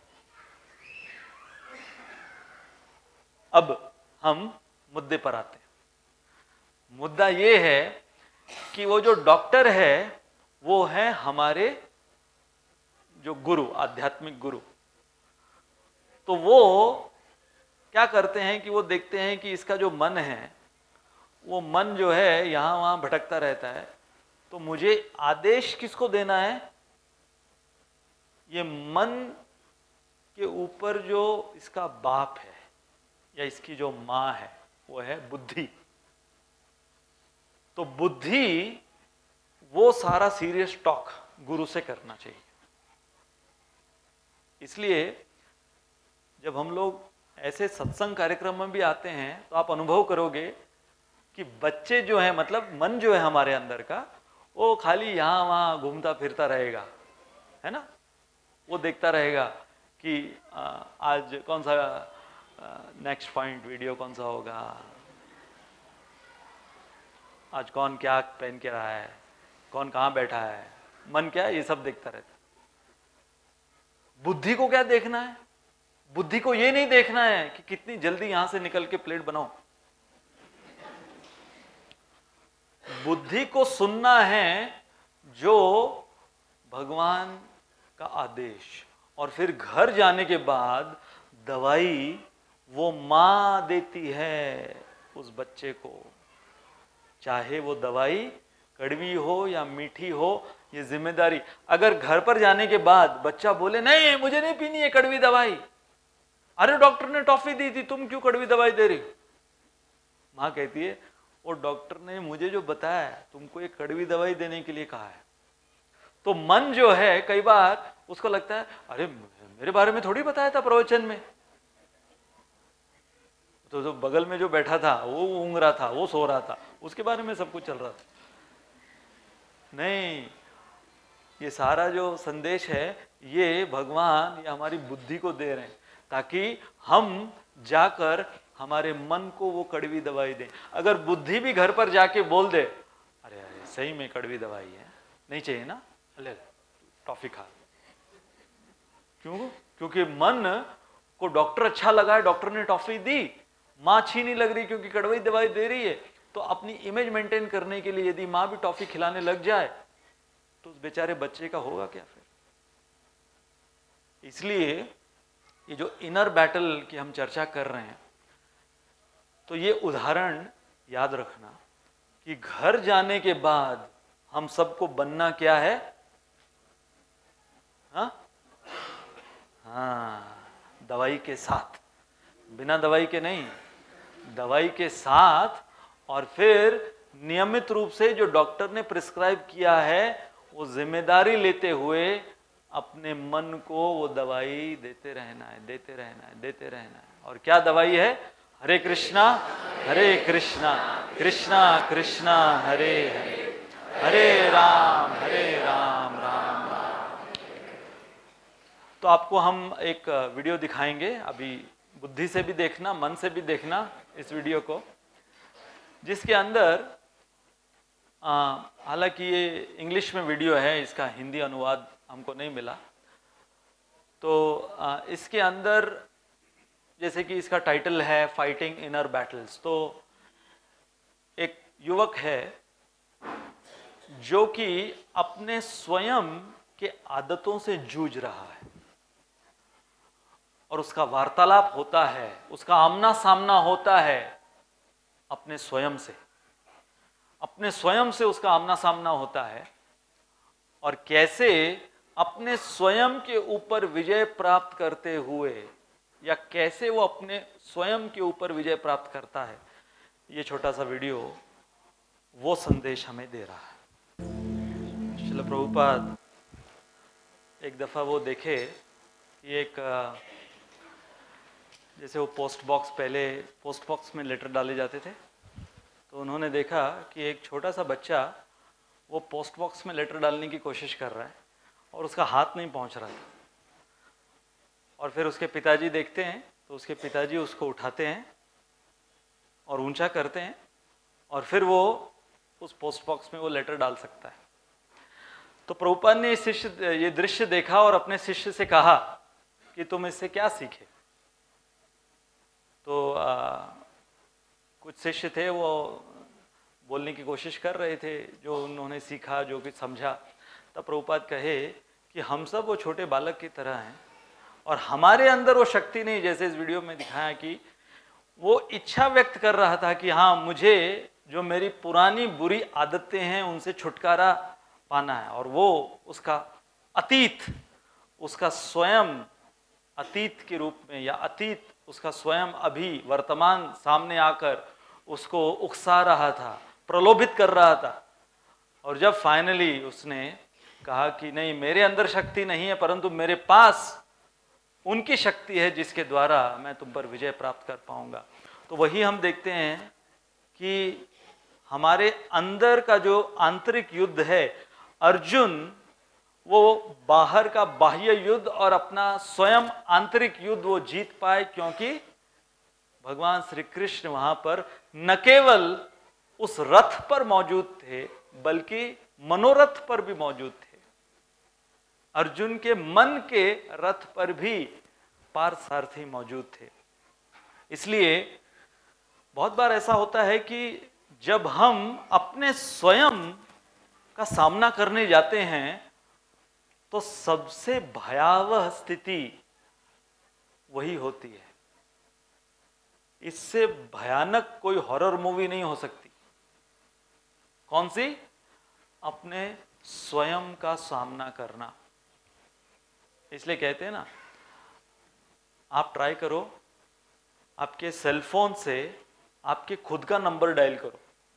S1: अब हम मुद्दे पर आते हैं। मुद्दा ये है कि वो जो डॉक्टर है वो है हमारे जो गुरु, आध्यात्मिक गुरु। तो वो क्या करते हैं कि वो देखते हैं कि इसका जो मन है, वो मन जो है यहाँ वहाँ भटकता रहता है, तो मुझे आदेश किसको देना है? ये मन के ऊपर जो इसका बाप है या इसकी जो माँ है वो है बुद्धि। तो बुद्धि वो सारा सीरियस टॉक गुरु से करना चाहिए। इसलिए जब हम लोग ऐसे सत्संग कार्यक्रम में भी आते हैं तो आप अनुभव करोगे कि बच्चे जो हैं, मतलब मन जो है हमारे अंदर का, वो खाली यहाँ वहाँ घूमता फिरता रहेगा, है ना। वो देखता रहेगा कि आ, आज कौन सा नेक्स्ट पॉइंट वीडियो कौन सा होगा, आज कौन क्या पहन के रहा है, कौन कहाँ बैठा है, मन क्या है, ये सब देखता रहता है। बुद्धि को क्या देखना है? बुद्धि को ये नहीं देखना है कि कितनी जल्दी यहां से निकल के प्लेट बनाओ। बुद्धि को सुनना है जो भगवान का आदेश, और फिर घर जाने के बाद दवाई वो मां देती है उस बच्चे को, चाहे वो दवाई कड़वी हो या मीठी हो, ये जिम्मेदारी। अगर घर पर जाने के बाद बच्चा बोले नहीं मुझे नहीं पीनी है कड़वी दवाई, अरे डॉक्टर ने टॉफी दी थी, तुम क्यों कड़वी दवाई दे रही? मां कहती है वो डॉक्टर ने मुझे जो बताया तुमको ये कड़वी दवाई देने के लिए कहा है। तो मन जो है कई बार उसको लगता है अरे मेरे बारे में थोड़ी बताया था प्रवचन में, तो जो बगल में जो बैठा था वो ऊँग रहा था, वो सो रहा था, उसके बारे में सब कुछ चल रहा था। नहीं, ये सारा जो संदेश है ये भगवान या हमारी बुद्धि को दे रहे हैं ताकि हम जाकर हमारे मन को वो कड़वी दवाई दें। अगर बुद्धि भी घर पर जाके बोल दे अरे अरे सही में कड़वी दवाई है, नहीं चाहिए ना, ले टॉफी खा, क्यों? क्योंकि मन को डॉक्टर अच्छा लगा है, डॉक्टर ने टॉफी दी, माँ अच्छी नहीं लग रही क्योंकि कड़वी दवाई दे रही है। तो अपनी इमेज मेंटेन करने के लिए यदि माँ भी टॉफी खिलाने लग जाए तो उस बेचारे बच्चे का होगा क्या फिर? इसलिए ये जो इनर बैटल की हम चर्चा कर रहे हैं, तो ये उदाहरण याद रखना कि घर जाने के बाद हम सबको बनना क्या है? हाँ हाँ, दवाई के साथ, बिना दवाई के नहीं, दवाई के साथ। और फिर नियमित रूप से जो डॉक्टर ने प्रिस्क्राइब किया है वो जिम्मेदारी लेते हुए अपने मन को वो दवाई देते रहना है, देते रहना है, देते रहना है। और क्या दवाई है? हरे कृष्णा हरे कृष्णा कृष्णा कृष्णा हरे हरे, हरे राम हरे राम राम राम। तो आपको हम एक वीडियो दिखाएंगे, अभी बुद्धि से भी देखना, मन से भी देखना इस वीडियो को, जिसके अंदर हालांकि ये इंग्लिश में वीडियो है, इसका हिंदी अनुवाद हमको नहीं मिला। तो आ, इसके अंदर जैसे कि इसका टाइटल है फाइटिंग इनर बैटल्स, तो एक युवक है जो कि अपने स्वयं के आदतों से जूझ रहा है और उसका वार्तालाप होता है, उसका आमना सामना होता है अपने स्वयं से, अपने स्वयं से उसका आमना सामना होता है। और कैसे अपने स्वयं के ऊपर विजय प्राप्त करते हुए, या कैसे वो अपने स्वयं के ऊपर विजय प्राप्त करता है, ये छोटा सा वीडियो वो संदेश हमें दे रहा है। श्रील प्रभुपाद एक दफा वो देखे कि एक जैसे वो पोस्ट बॉक्स, पहले पोस्ट बॉक्स में लेटर डाले जाते थे, तो उन्होंने देखा कि एक छोटा सा बच्चा वो पोस्ट बॉक्स में लेटर डालने की कोशिश कर रहा है और उसका हाथ नहीं पहुंच रहा था। और फिर उसके पिताजी देखते हैं तो उसके पिताजी उसको उठाते हैं और ऊंचा करते हैं और फिर वो उस पोस्ट बॉक्स में वो लेटर डाल सकता है। तो प्रभुपाद ने शिष्य ये दृश्य देखा और अपने शिष्य से कहा कि तुम इससे क्या सीखे। तो आ, कुछ शिष्य थे वो बोलने की कोशिश कर रहे थे जो उन्होंने सीखा, जो कुछ समझा। तब प्रभुपाद कहे कि हम सब वो छोटे बालक की तरह हैं और हमारे अंदर वो शक्ति नहीं, जैसे इस वीडियो में दिखाया कि वो इच्छा व्यक्त कर रहा था कि हाँ, मुझे जो मेरी पुरानी बुरी आदतें हैं उनसे छुटकारा पाना है। और वो उसका अतीत, उसका स्वयं अतीत के रूप में, या अतीत उसका स्वयं अभी वर्तमान सामने आकर उसको उकसा रहा था, प्रलोभित कर रहा था। और जब फाइनली उसने कहा कि नहीं, मेरे अंदर शक्ति नहीं है परंतु मेरे पास उनकी शक्ति है जिसके द्वारा मैं तुम पर विजय प्राप्त कर पाऊंगा, तो वही हम देखते हैं कि हमारे अंदर का जो आंतरिक युद्ध है, अर्जुन वो बाहर का बाह्य युद्ध और अपना स्वयं आंतरिक युद्ध वो जीत पाए, क्योंकि भगवान श्री कृष्ण वहां पर न केवल उस रथ पर मौजूद थे बल्कि मनोरथ पर भी मौजूद थे। अर्जुन के मन के रथ पर भी पारसारथी मौजूद थे। इसलिए बहुत बार ऐसा होता है कि जब हम अपने स्वयं का सामना करने जाते हैं तो सबसे भयावह स्थिति वही होती है। इससे भयानक कोई हॉरर मूवी नहीं हो सकती। कौन सी? अपने स्वयं का सामना करना। इसलिए कहते हैं ना, आप ट्राई करो, आपके सेलफोन से आपके खुद का नंबर डायल करो,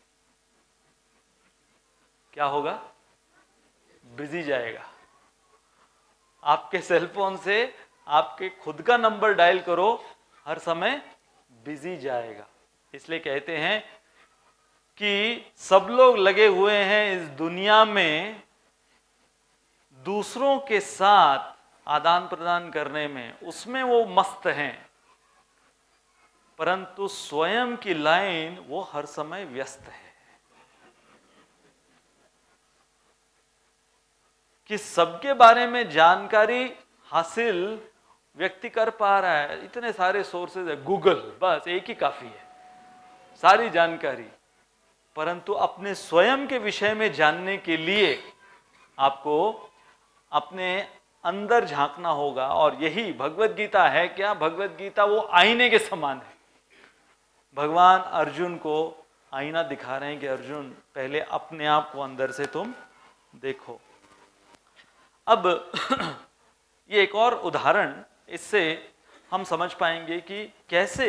S1: क्या होगा? बिजी जाएगा। आपके सेलफोन से आपके खुद का नंबर डायल करो, हर समय बिजी जाएगा। इसलिए कहते हैं कि सब लोग लगे हुए हैं इस दुनिया में दूसरों के साथ आदान प्रदान करने में, उसमें वो मस्त हैं, परंतु स्वयं की लाइन वो हर समय व्यस्त है। कि सबके बारे में जानकारी हासिल व्यक्ति कर पा रहा है, इतने सारे सोर्सेज है, गूगल बस एक ही काफी है सारी जानकारी, परंतु अपने स्वयं के विषय में जानने के लिए आपको अपने अंदर झांकना होगा। और यही भगवत गीता है। क्या भगवत गीता वो आईने के समान है। भगवान अर्जुन को आईना दिखा रहे हैं कि अर्जुन पहले अपने आप को अंदर से तुम देखो। अब ये एक और उदाहरण, इससे हम समझ पाएंगे कि कैसे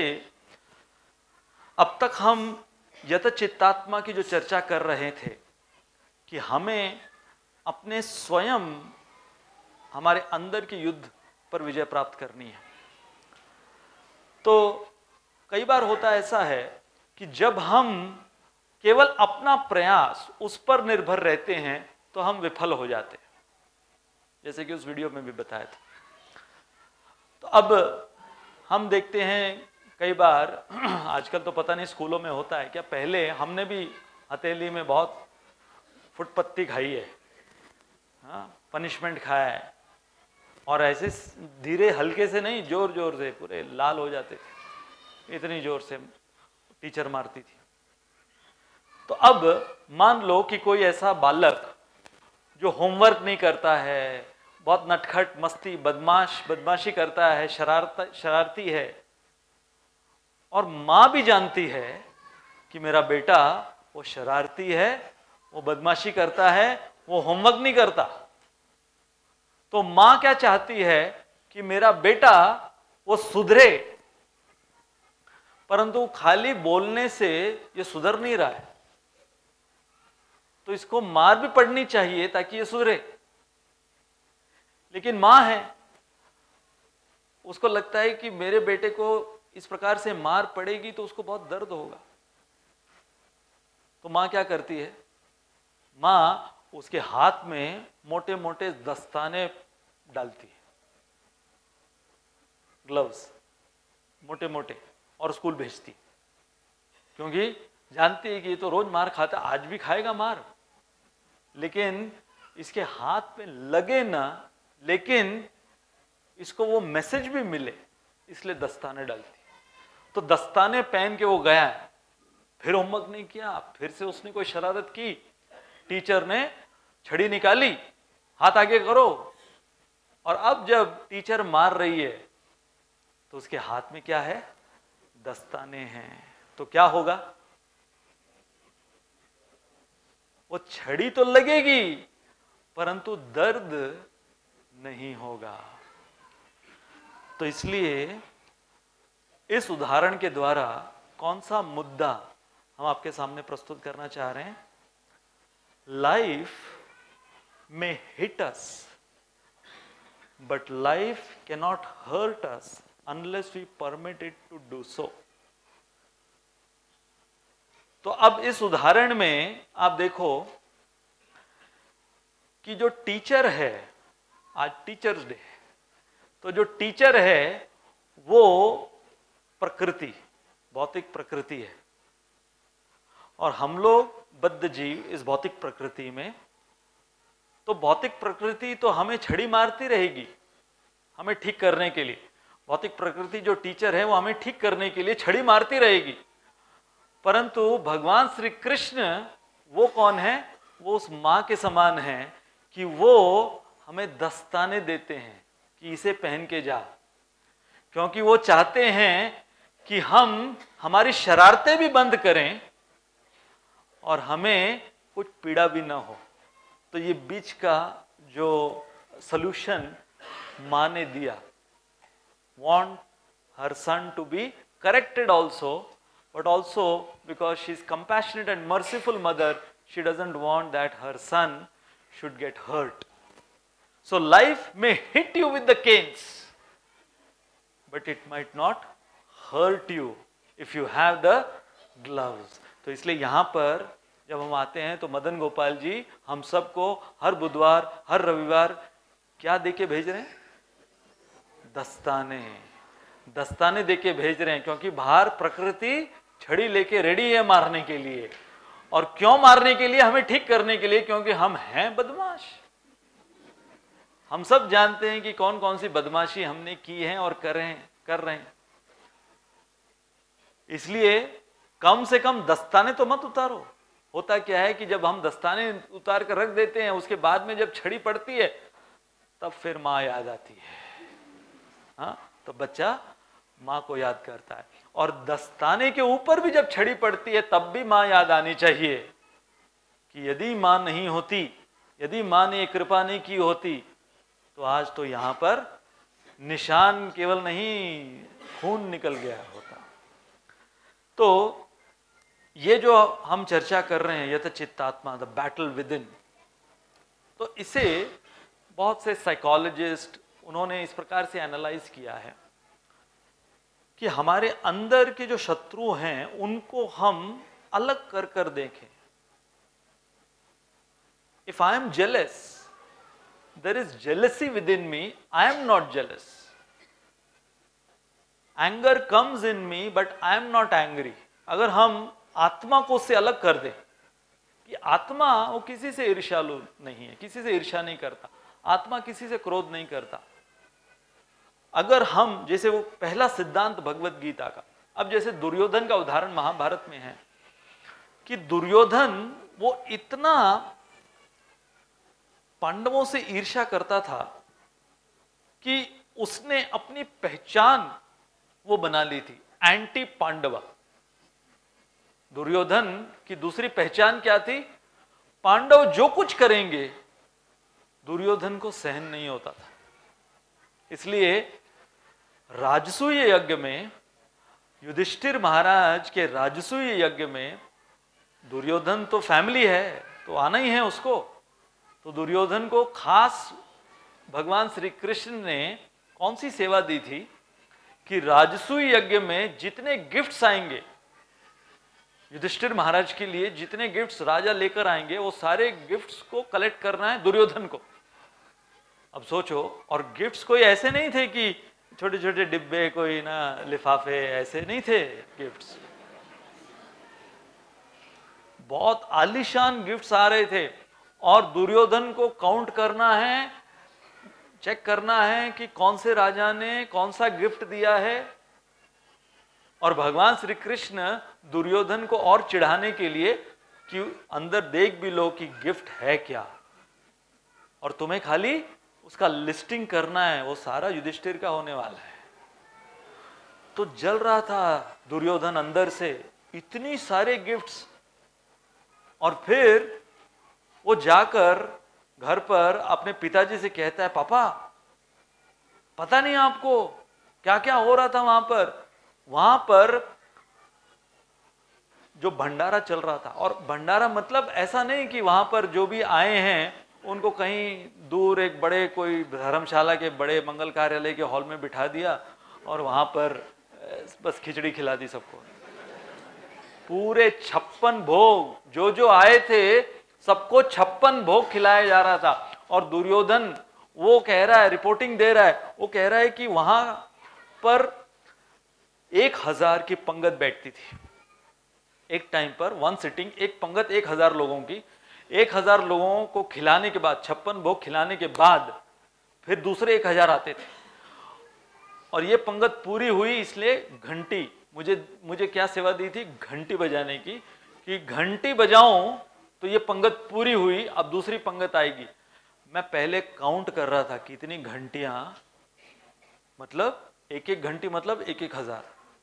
S1: अब तक हम यतचित्तात्मा की जो चर्चा कर रहे थे कि हमें अपने स्वयं, हमारे अंदर के युद्ध पर विजय प्राप्त करनी है। तो कई बार होता ऐसा है कि जब हम केवल अपना प्रयास उस पर निर्भर रहते हैं तो हम विफल हो जाते हैं, जैसे कि उस वीडियो में भी बताया था। तो अब हम देखते हैं कई बार, आजकल तो पता नहीं स्कूलों में होता है क्या, पहले हमने भी हथेली में बहुत फुटपत्ती खाई है, हाँ, पनिशमेंट खाया है, और ऐसे धीरे हल्के से नहीं, जोर जोर से पूरे लाल हो जाते थे, इतनी जोर से टीचर मारती थी। तो अब मान लो कि कोई ऐसा बालक जो होमवर्क नहीं करता है, बहुत नटखट, मस्ती, बदमाश बदमाशी करता है, शरारत शरारती है, और माँ भी जानती है कि मेरा बेटा वो शरारती है, वो बदमाशी करता है, वो होमवर्क नहीं करता, तो माँ क्या चाहती है कि मेरा बेटा वो सुधरे, परंतु खाली बोलने से ये सुधर नहीं रहा है, तो इसको मार भी पड़नी चाहिए ताकि ये सुधरे। लेकिन माँ है, उसको लगता है कि मेरे बेटे को इस प्रकार से मार पड़ेगी तो उसको बहुत दर्द होगा। तो माँ क्या करती है? माँ उसके हाथ में मोटे मोटे दस्ताने डालती है, ग्लव्स मोटे मोटे, और स्कूल भेजती, क्योंकि जानती है कि ये तो रोज मार खाता, आज भी खाएगा मार, लेकिन इसके हाथ में लगे ना, लेकिन इसको वो मैसेज भी मिले, इसलिए दस्ताने डालती। तो दस्ताने पहन के वो गया है, फिर होमवर्क नहीं किया, फिर से उसने कोई शरारत की, टीचर ने छड़ी निकाली, हाथ आगे करो, और अब जब टीचर मार रही है तो उसके हाथ में क्या है? दस्ताने हैं। तो क्या होगा? वो छड़ी तो लगेगी परंतु दर्द नहीं होगा। तो इसलिए इस उदाहरण के द्वारा कौन सा मुद्दा हम आपके सामने प्रस्तुत करना चाह रहे हैं? लाइफ में hit us, but life cannot hurt us unless we permit it to do so. तो अब इस उदाहरण में आप देखो कि जो टीचर है, आज टीचर्स डे है, तो जो टीचर है वो प्रकृति, भौतिक प्रकृति है, और हम लोग बद्ध जीव इस भौतिक प्रकृति में। तो भौतिक प्रकृति तो हमें छड़ी मारती रहेगी हमें ठीक करने के लिए, भौतिक प्रकृति जो टीचर है वो हमें ठीक करने के लिए छड़ी मारती रहेगी, परंतु भगवान श्री कृष्ण वो कौन है? वो उस मां के समान है कि वो हमें दस्ताने देते हैं कि इसे पहन के जा, क्योंकि वो चाहते हैं कि हम हमारी शरारतें भी बंद करें और हमें कुछ पीड़ा भी ना हो। तो ये बीच का जो सॉल्यूशन मां ने दिया, want her son to be corrected also, but also because she is compassionate and merciful mother, she doesn't want that her son should get hurt. So life may hit you with the canes, but it might not hurt you if you have the gloves. तो इसलिए यहाँ पर जब हम आते हैं तो मदन गोपाल जी हम सबको हर बुधवार हर रविवार क्या देके भेज रहे हैं? दस्ताने, दस्ताने देके भेज रहे हैं, क्योंकि बाहर प्रकृति छड़ी लेके रेडी है मारने के लिए। और क्यों मारने के लिए? हमें ठीक करने के लिए, क्योंकि हम हैं बदमाश। हम सब जानते हैं कि कौन कौन सी बदमाशी हमने की है और कर रहे हैं कर रहे हैं इसलिए कम से कम दस्ताने तो मत उतारो। होता क्या है कि जब हम दस्ताने उतार कर रख देते हैं, उसके बाद में जब छड़ी पड़ती है तब फिर माँ याद आती है। हाँ, तो बच्चा माँ को याद करता है, और दस्ताने के ऊपर भी जब छड़ी पड़ती है तब भी माँ याद आनी चाहिए कि यदि माँ नहीं होती, यदि माँ ने कृपा नहीं की होती तो आज तो यहाँ पर निशान केवल नहीं खून निकल गया होता। तो ये जो हम चर्चा कर रहे हैं यथ चित्तात्मा, द बैटल विद इन, तो इसे बहुत से साइकोलॉजिस्ट उन्होंने इस प्रकार से एनालाइज किया है कि हमारे अंदर के जो शत्रु हैं उनको हम अलग कर कर देखें। If I am jealous, there is jealousy within me, I am not jealous. Anger comes in me but I am not angry. अगर हम आत्मा को उससे अलग कर दें कि आत्मा वो किसी से ईर्ष्यालु नहीं है, किसी से ईर्ष्या नहीं करता, आत्मा किसी से क्रोध नहीं करता। अगर हम, जैसे वो पहला सिद्धांत भगवत गीता का, अब जैसे दुर्योधन का उदाहरण महाभारत में है कि दुर्योधन वो इतना पांडवों से ईर्ष्या करता था कि उसने अपनी पहचान वो बना ली थी, एंटी पांडवा। दुर्योधन की दूसरी पहचान क्या थी? पांडव जो कुछ करेंगे दुर्योधन को सहन नहीं होता था। इसलिए राजसूय यज्ञ में, युधिष्ठिर महाराज के राजसूय यज्ञ में, दुर्योधन तो फैमिली है तो आना ही है उसको। तो दुर्योधन को खास भगवान श्री कृष्ण ने कौन सी सेवा दी थी कि राजसूय यज्ञ में जितने गिफ्ट्स आएंगे युधिष्ठिर महाराज के लिए जितने गिफ्ट्स राजा लेकर आएंगे वो सारे गिफ्ट्स को कलेक्ट करना है दुर्योधन को। अब सोचो, और गिफ्ट्स कोई ऐसे नहीं थे कि छोटे छोटे डिब्बे, कोई ना लिफाफे, ऐसे नहीं थे गिफ्ट्स। बहुत आलीशान गिफ्ट्स आ रहे थे और दुर्योधन को काउंट करना है, चेक करना है कि कौन से राजा ने कौन सा गिफ्ट दिया है। और भगवान श्री कृष्ण दुर्योधन को और चिढ़ाने के लिए कि अंदर देख भी लो कि गिफ्ट है क्या, और तुम्हें खाली उसका लिस्टिंग करना है, वो सारा युधिष्ठिर का होने वाला है। तो जल रहा था दुर्योधन अंदर से, इतनी सारे गिफ्ट्स। और फिर वो जाकर घर पर अपने पिताजी से कहता है, पापा पता नहीं आपको क्या क्या हो रहा था वहां पर। वहां पर जो भंडारा चल रहा था, और भंडारा मतलब ऐसा नहीं कि वहां पर जो भी आए हैं उनको कहीं दूर एक बड़े कोई धर्मशाला के बड़े मंगल कार्यालय के हॉल में बिठा दिया और वहां पर बस खिचड़ी खिला दी सबको। पूरे छप्पन भोग, जो जो आए थे सबको छप्पन भोग खिलाया जा रहा था। और दुर्योधन वो कह रहा है, रिपोर्टिंग दे रहा है, वो कह रहा है कि वहां पर एक हजार की पंगत बैठती थी एक टाइम पर, वन सिटिंग, एक पंगत एक हजार लोगों की। एक हजार लोगों को खिलाने के बाद, छप्पन भोग खिलाने के बाद फिर दूसरे एक हजार आते थे। और ये पंगत पूरी हुई, इसलिए घंटी, मुझे मुझे क्या सेवा दी थी, घंटी बजाने की, कि घंटी बजाऊं तो ये पंगत पूरी हुई, अब दूसरी पंगत आएगी। मैं पहले काउंट कर रहा था कितनी घंटियां, मतलब एक एक घंटी मतलब एक एक हजार।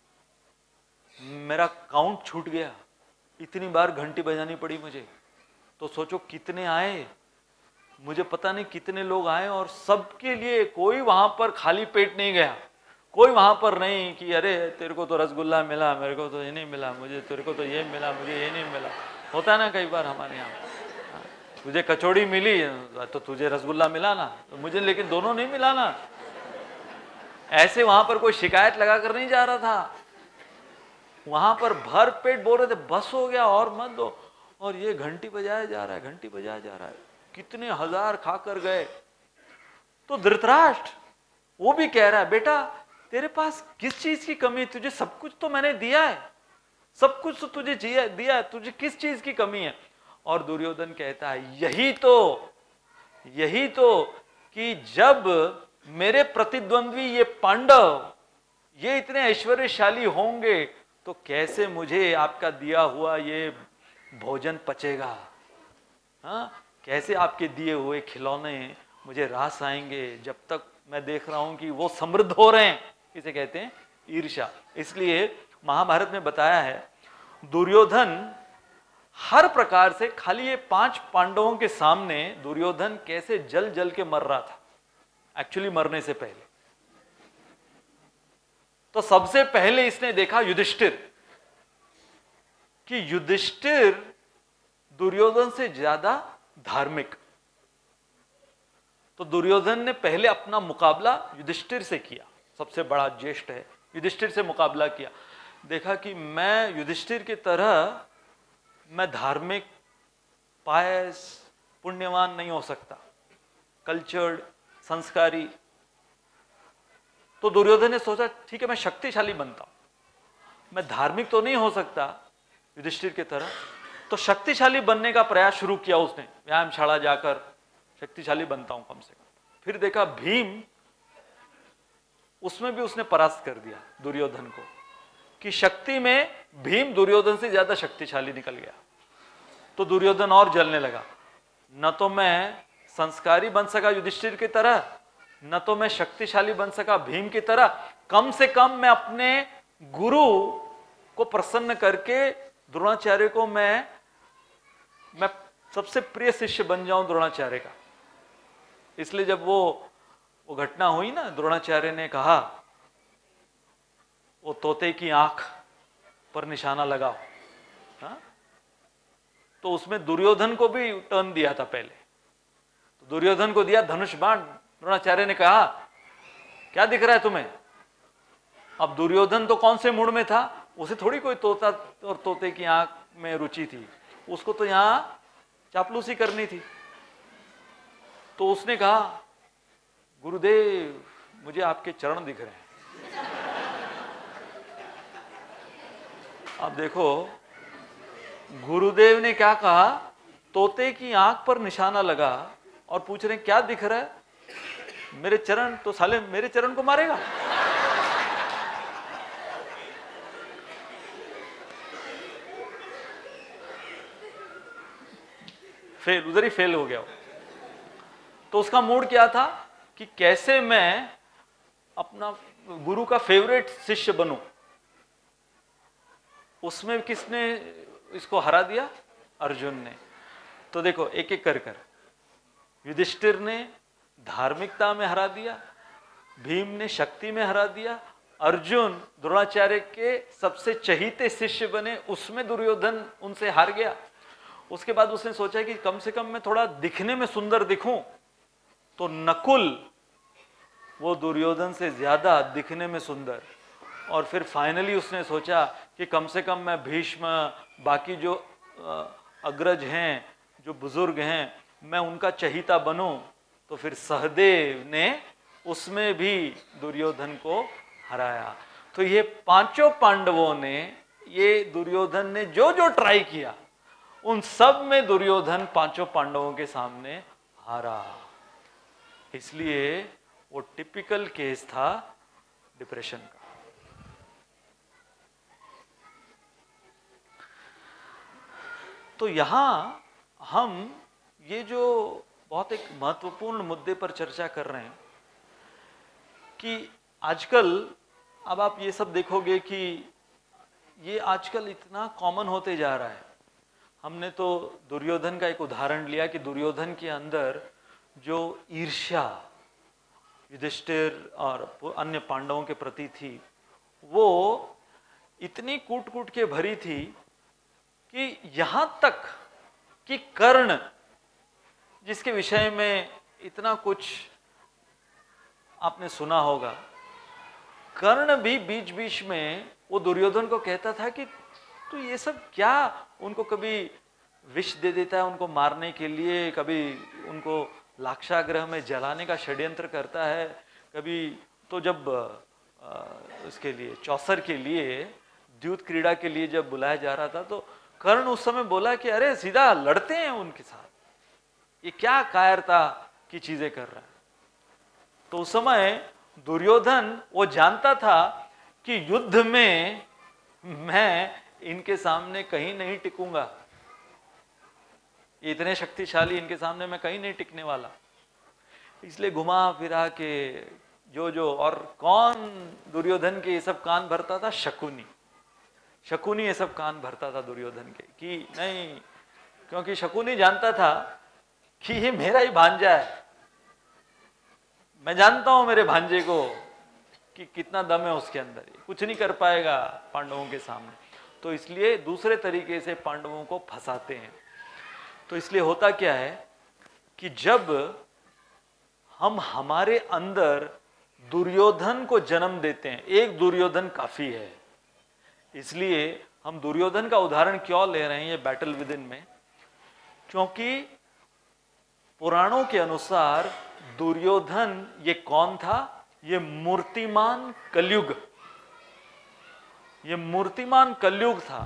S1: मेरा काउंट छूट गया, इतनी बार घंटी बजानी पड़ी मुझे। तो सोचो कितने आए, मुझे पता नहीं कितने लोग आए, और सबके लिए कोई वहां पर खाली पेट नहीं गया। कोई वहां पर नहीं कि अरे तेरे को तो रसगुल्ला मिला, मेरे को तो ये नहीं मिला, मुझे तेरे को तो ये मिला, मुझे ये नहीं मिला। होता है ना कई बार हमारे यहाँ, तुझे कचौड़ी मिली तो तुझे रसगुल्ला मिला ना, तो मुझे लेकिन दोनों नहीं मिला ना। ऐसे वहां पर कोई शिकायत लगा कर नहीं जा रहा था, वहां पर भर पेट बोल रहे थे बस हो गया और मत दो। और ये घंटी बजाया जा रहा है, घंटी बजाया जा रहा है, कितने हजार खाकर गए। तो धृतराष्ट्र वो भी कह रहा है, बेटा तेरे पास किस चीज की कमी है, तुझे सब कुछ तो मैंने दिया है, सब कुछ तो तुझे दिया है, तुझे किस चीज की कमी है। और दुर्योधन कहता है, यही तो यही तो कि जब मेरे प्रतिद्वंद्वी ये पांडव ये इतने ऐश्वर्यशाली होंगे तो कैसे मुझे आपका दिया हुआ ये भोजन पचेगा। हाँ, कैसे आपके दिए हुए खिलौने मुझे रास आएंगे जब तक मैं देख रहा हूं कि वो समृद्ध हो रहे हैं। इसे कहते हैं ईर्ष्या। इसलिए महाभारत में बताया है दुर्योधन हर प्रकार से, खाली ये पांच पांडवों के सामने दुर्योधन कैसे जल जल के मर रहा था एक्चुअली मरने से पहले। तो सबसे पहले इसने देखा युधिष्ठिर, कि युधिष्ठिर दुर्योधन से ज्यादा धार्मिक। तो दुर्योधन ने पहले अपना मुकाबला युधिष्ठिर से किया, सबसे बड़ा ज्येष्ठ है, युधिष्ठिर से मुकाबला किया। देखा कि मैं युधिष्ठिर की तरह मैं धार्मिक, पायस, पुण्यवान नहीं हो सकता, कल्चर्ड, संस्कारी। तो दुर्योधन ने सोचा ठीक है मैं शक्तिशाली बनता हूं, मैं धार्मिक तो नहीं हो सकता युधिष्ठिर की तरह, तो शक्तिशाली बनने का प्रयास शुरू किया उसने, व्यायामशाला जाकर शक्तिशाली बनता हूं कम से कम। फिर देखा भीम, उसमें भी उसने परास्त कर दिया दुर्योधन को, कि शक्ति में भीम दुर्योधन से ज्यादा शक्तिशाली निकल गया। तो दुर्योधन और जलने लगा, न तो मैं संस्कारी बन सका युधिष्ठिर की तरह, न तो मैं शक्तिशाली बन सका भीम की तरह, कम से कम मैं अपने गुरु को प्रसन्न करके द्रोणाचार्य को मैं मैं सबसे प्रिय शिष्य बन जाऊं द्रोणाचार्य का। इसलिए जब वो वो घटना हुई ना, द्रोणाचार्य ने कहा वो तोते की आंख पर निशाना लगाओ, हाँ? तो उसमें दुर्योधन को भी टर्न दिया था पहले, तो दुर्योधन को दिया धनुष बाण। द्रोणाचार्य ने कहा क्या दिख रहा है तुम्हें? अब दुर्योधन तो कौन से मूड में था, उसे थोड़ी कोई तोता और तोते की आंख में रुचि थी, उसको तो यहां चापलूसी करनी थी। तो उसने कहा, गुरुदेव मुझे आपके चरण दिख रहे हैं। अब देखो गुरुदेव ने क्या कहा, तोते की आंख पर निशाना लगा और पूछ रहे क्या दिख रहा है, मेरे चरण, तो साले मेरे चरण को मारेगा। फेल, उधर ही फेल हो गया। तो उसका मूड क्या था कि कैसे मैं अपना गुरु का फेवरेट शिष्य बनूं। उसमें किसने इसको हरा दिया, अर्जुन ने। तो देखो एक एक कर कर युधिष्ठिर ने धार्मिकता में हरा दिया, भीम ने शक्ति में हरा दिया, अर्जुन द्रोणाचार्य के सबसे चहीते शिष्य बने, उसमें दुर्योधन उनसे हार गया। उसके बाद उसने सोचा कि कम से कम मैं थोड़ा दिखने में सुंदर दिखूं, तो नकुल वो दुर्योधन से ज्यादा दिखने में सुंदर। और फिर फाइनली उसने सोचा कि कम से कम मैं भीष्म, बाकी जो अग्रज हैं, जो बुजुर्ग हैं, मैं उनका चहीता बनूं। तो फिर सहदेव ने उसमें भी दुर्योधन को हराया। तो ये पांचों पांडवों ने, ये दुर्योधन ने जो जो ट्राई किया, उन सब में दुर्योधन पांचों पांडवों के सामने हारा। इसलिए वो टिपिकल केस था डिप्रेशन का। तो यहां हम ये जो बहुत एक महत्वपूर्ण मुद्दे पर चर्चा कर रहे हैं कि आजकल, अब आप ये सब देखोगे कि ये आजकल इतना कॉमन होते जा रहा है। हमने तो दुर्योधन का एक उदाहरण लिया कि दुर्योधन के अंदर जो ईर्ष्या युधिष्ठिर और अन्य पांडवों के प्रति थी, वो इतनी कूट कूट के भरी थी कि यहां तक कि कर्ण, जिसके विषय में इतना कुछ आपने सुना होगा, कर्ण भी बीच बीच में वो दुर्योधन को कहता था कि तू ये सब क्या, उनको कभी विष दे देता है उनको मारने के लिए, कभी उनको लाक्षागृह में जलाने का षड्यंत्र करता है, कभी तो जब उसके लिए चौसर के लिए द्यूत क्रीड़ा के लिए जब बुलाया जा रहा था, तो कर्ण उस समय बोला कि अरे सीधा लड़ते हैं उनके साथ, ये क्या कायरता की चीजें कर रहा है। तो उस समय दुर्योधन वो जानता था कि युद्ध में मैं इनके सामने कहीं नहीं टिकूंगा, इतने शक्तिशाली इनके सामने मैं कहीं नहीं टिकने वाला। इसलिए घुमा फिरा के जो जो, और कौन दुर्योधन के ये सब कान भरता था, शकुनी। शकुनी ये सब कान भरता था दुर्योधन के कि नहीं, क्योंकि शकुनी जानता था कि ये मेरा ही भांजा है, मैं जानता हूं मेरे भांजे को कि कितना दम है उसके अंदर, कुछ नहीं कर पाएगा पांडवों के सामने। तो इसलिए दूसरे तरीके से पांडवों को फंसाते हैं। तो इसलिए होता क्या है कि जब हम हमारे अंदर दुर्योधन को जन्म देते हैं, एक दुर्योधन काफी है। इसलिए हम दुर्योधन का उदाहरण क्यों ले रहे हैं ये बैटल विद इन में, क्योंकि पुराणों के अनुसार दुर्योधन ये कौन था, ये मूर्तिमान कलयुग, ये मूर्तिमान कलयुग था।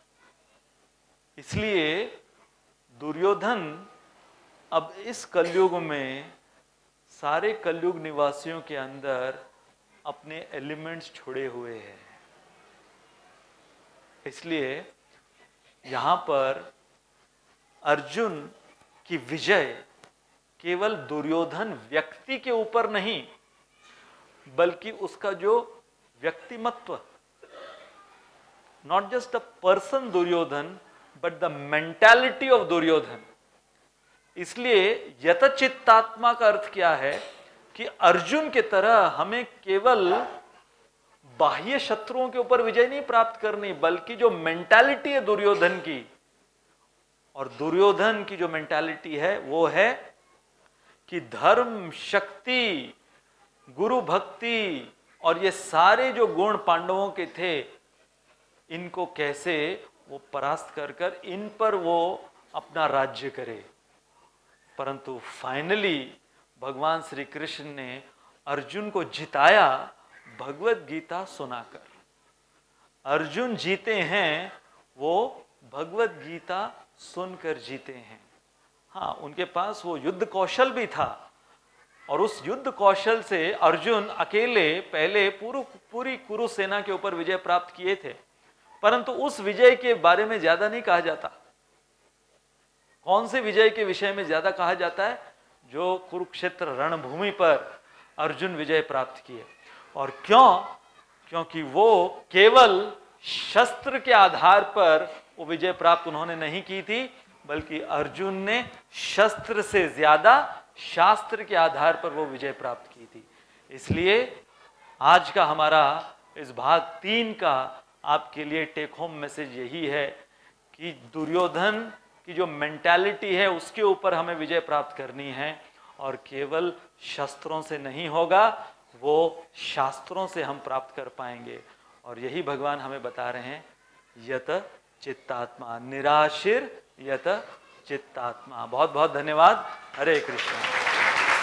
S1: इसलिए दुर्योधन अब इस कलयुग में सारे कलयुग निवासियों के अंदर अपने एलिमेंट्स छोड़े हुए हैं। इसलिए यहां पर अर्जुन की विजय केवल दुर्योधन व्यक्ति के ऊपर नहीं, बल्कि उसका जो व्यक्तिमत्व, not just the person Duryodhan but the mentality of Duryodhan. इसलिए यतचित्तात्मा का अर्थ क्या है कि अर्जुन की तरह हमें केवल बाह्य शत्रुओं के ऊपर विजय नहीं प्राप्त करनी, बल्कि जो मेंटालिटी है दुर्योधन की, और दुर्योधन की जो मेंटालिटी है वो है कि धर्म, शक्ति, गुरु भक्ति और ये सारे जो गुण पांडवों के थे, इनको कैसे वो परास्त कर कर इन पर वो अपना राज्य करे। परंतु फाइनली भगवान श्री कृष्ण ने अर्जुन को जिताया भगवत गीता सुनाकर। अर्जुन जीते हैं वो भगवत गीता सुनकर जीते हैं। हाँ, उनके पास वो युद्ध कौशल भी था और उस युद्ध कौशल से अर्जुन अकेले पहले पूरी पूरी कुरु सेना के ऊपर विजय प्राप्त किए थे, परंतु उस विजय के बारे में ज्यादा नहीं कहा जाता। कौन से विजय के विषय में ज्यादा कहा जाता है? जो कुरुक्षेत्र रणभूमि पर अर्जुन विजय प्राप्त किए। और क्यों? क्योंकि वो केवल शस्त्र के आधार पर वो विजय प्राप्त उन्होंने नहीं की थी, बल्कि अर्जुन ने शस्त्र से ज्यादा शास्त्र के आधार पर वो विजय प्राप्त की थी। इसलिए आज का हमारा इस भाग तीन का आपके लिए टेक होम मैसेज यही है कि दुर्योधन की जो मेंटालिटी है उसके ऊपर हमें विजय प्राप्त करनी है, और केवल शस्त्रों से नहीं होगा, वो शास्त्रों से हम प्राप्त कर पाएंगे। और यही भगवान हमें बता रहे हैं, यत चित्तात्मा निराशिर यत चित्तात्मा। बहुत बहुत धन्यवाद। हरे कृष्ण।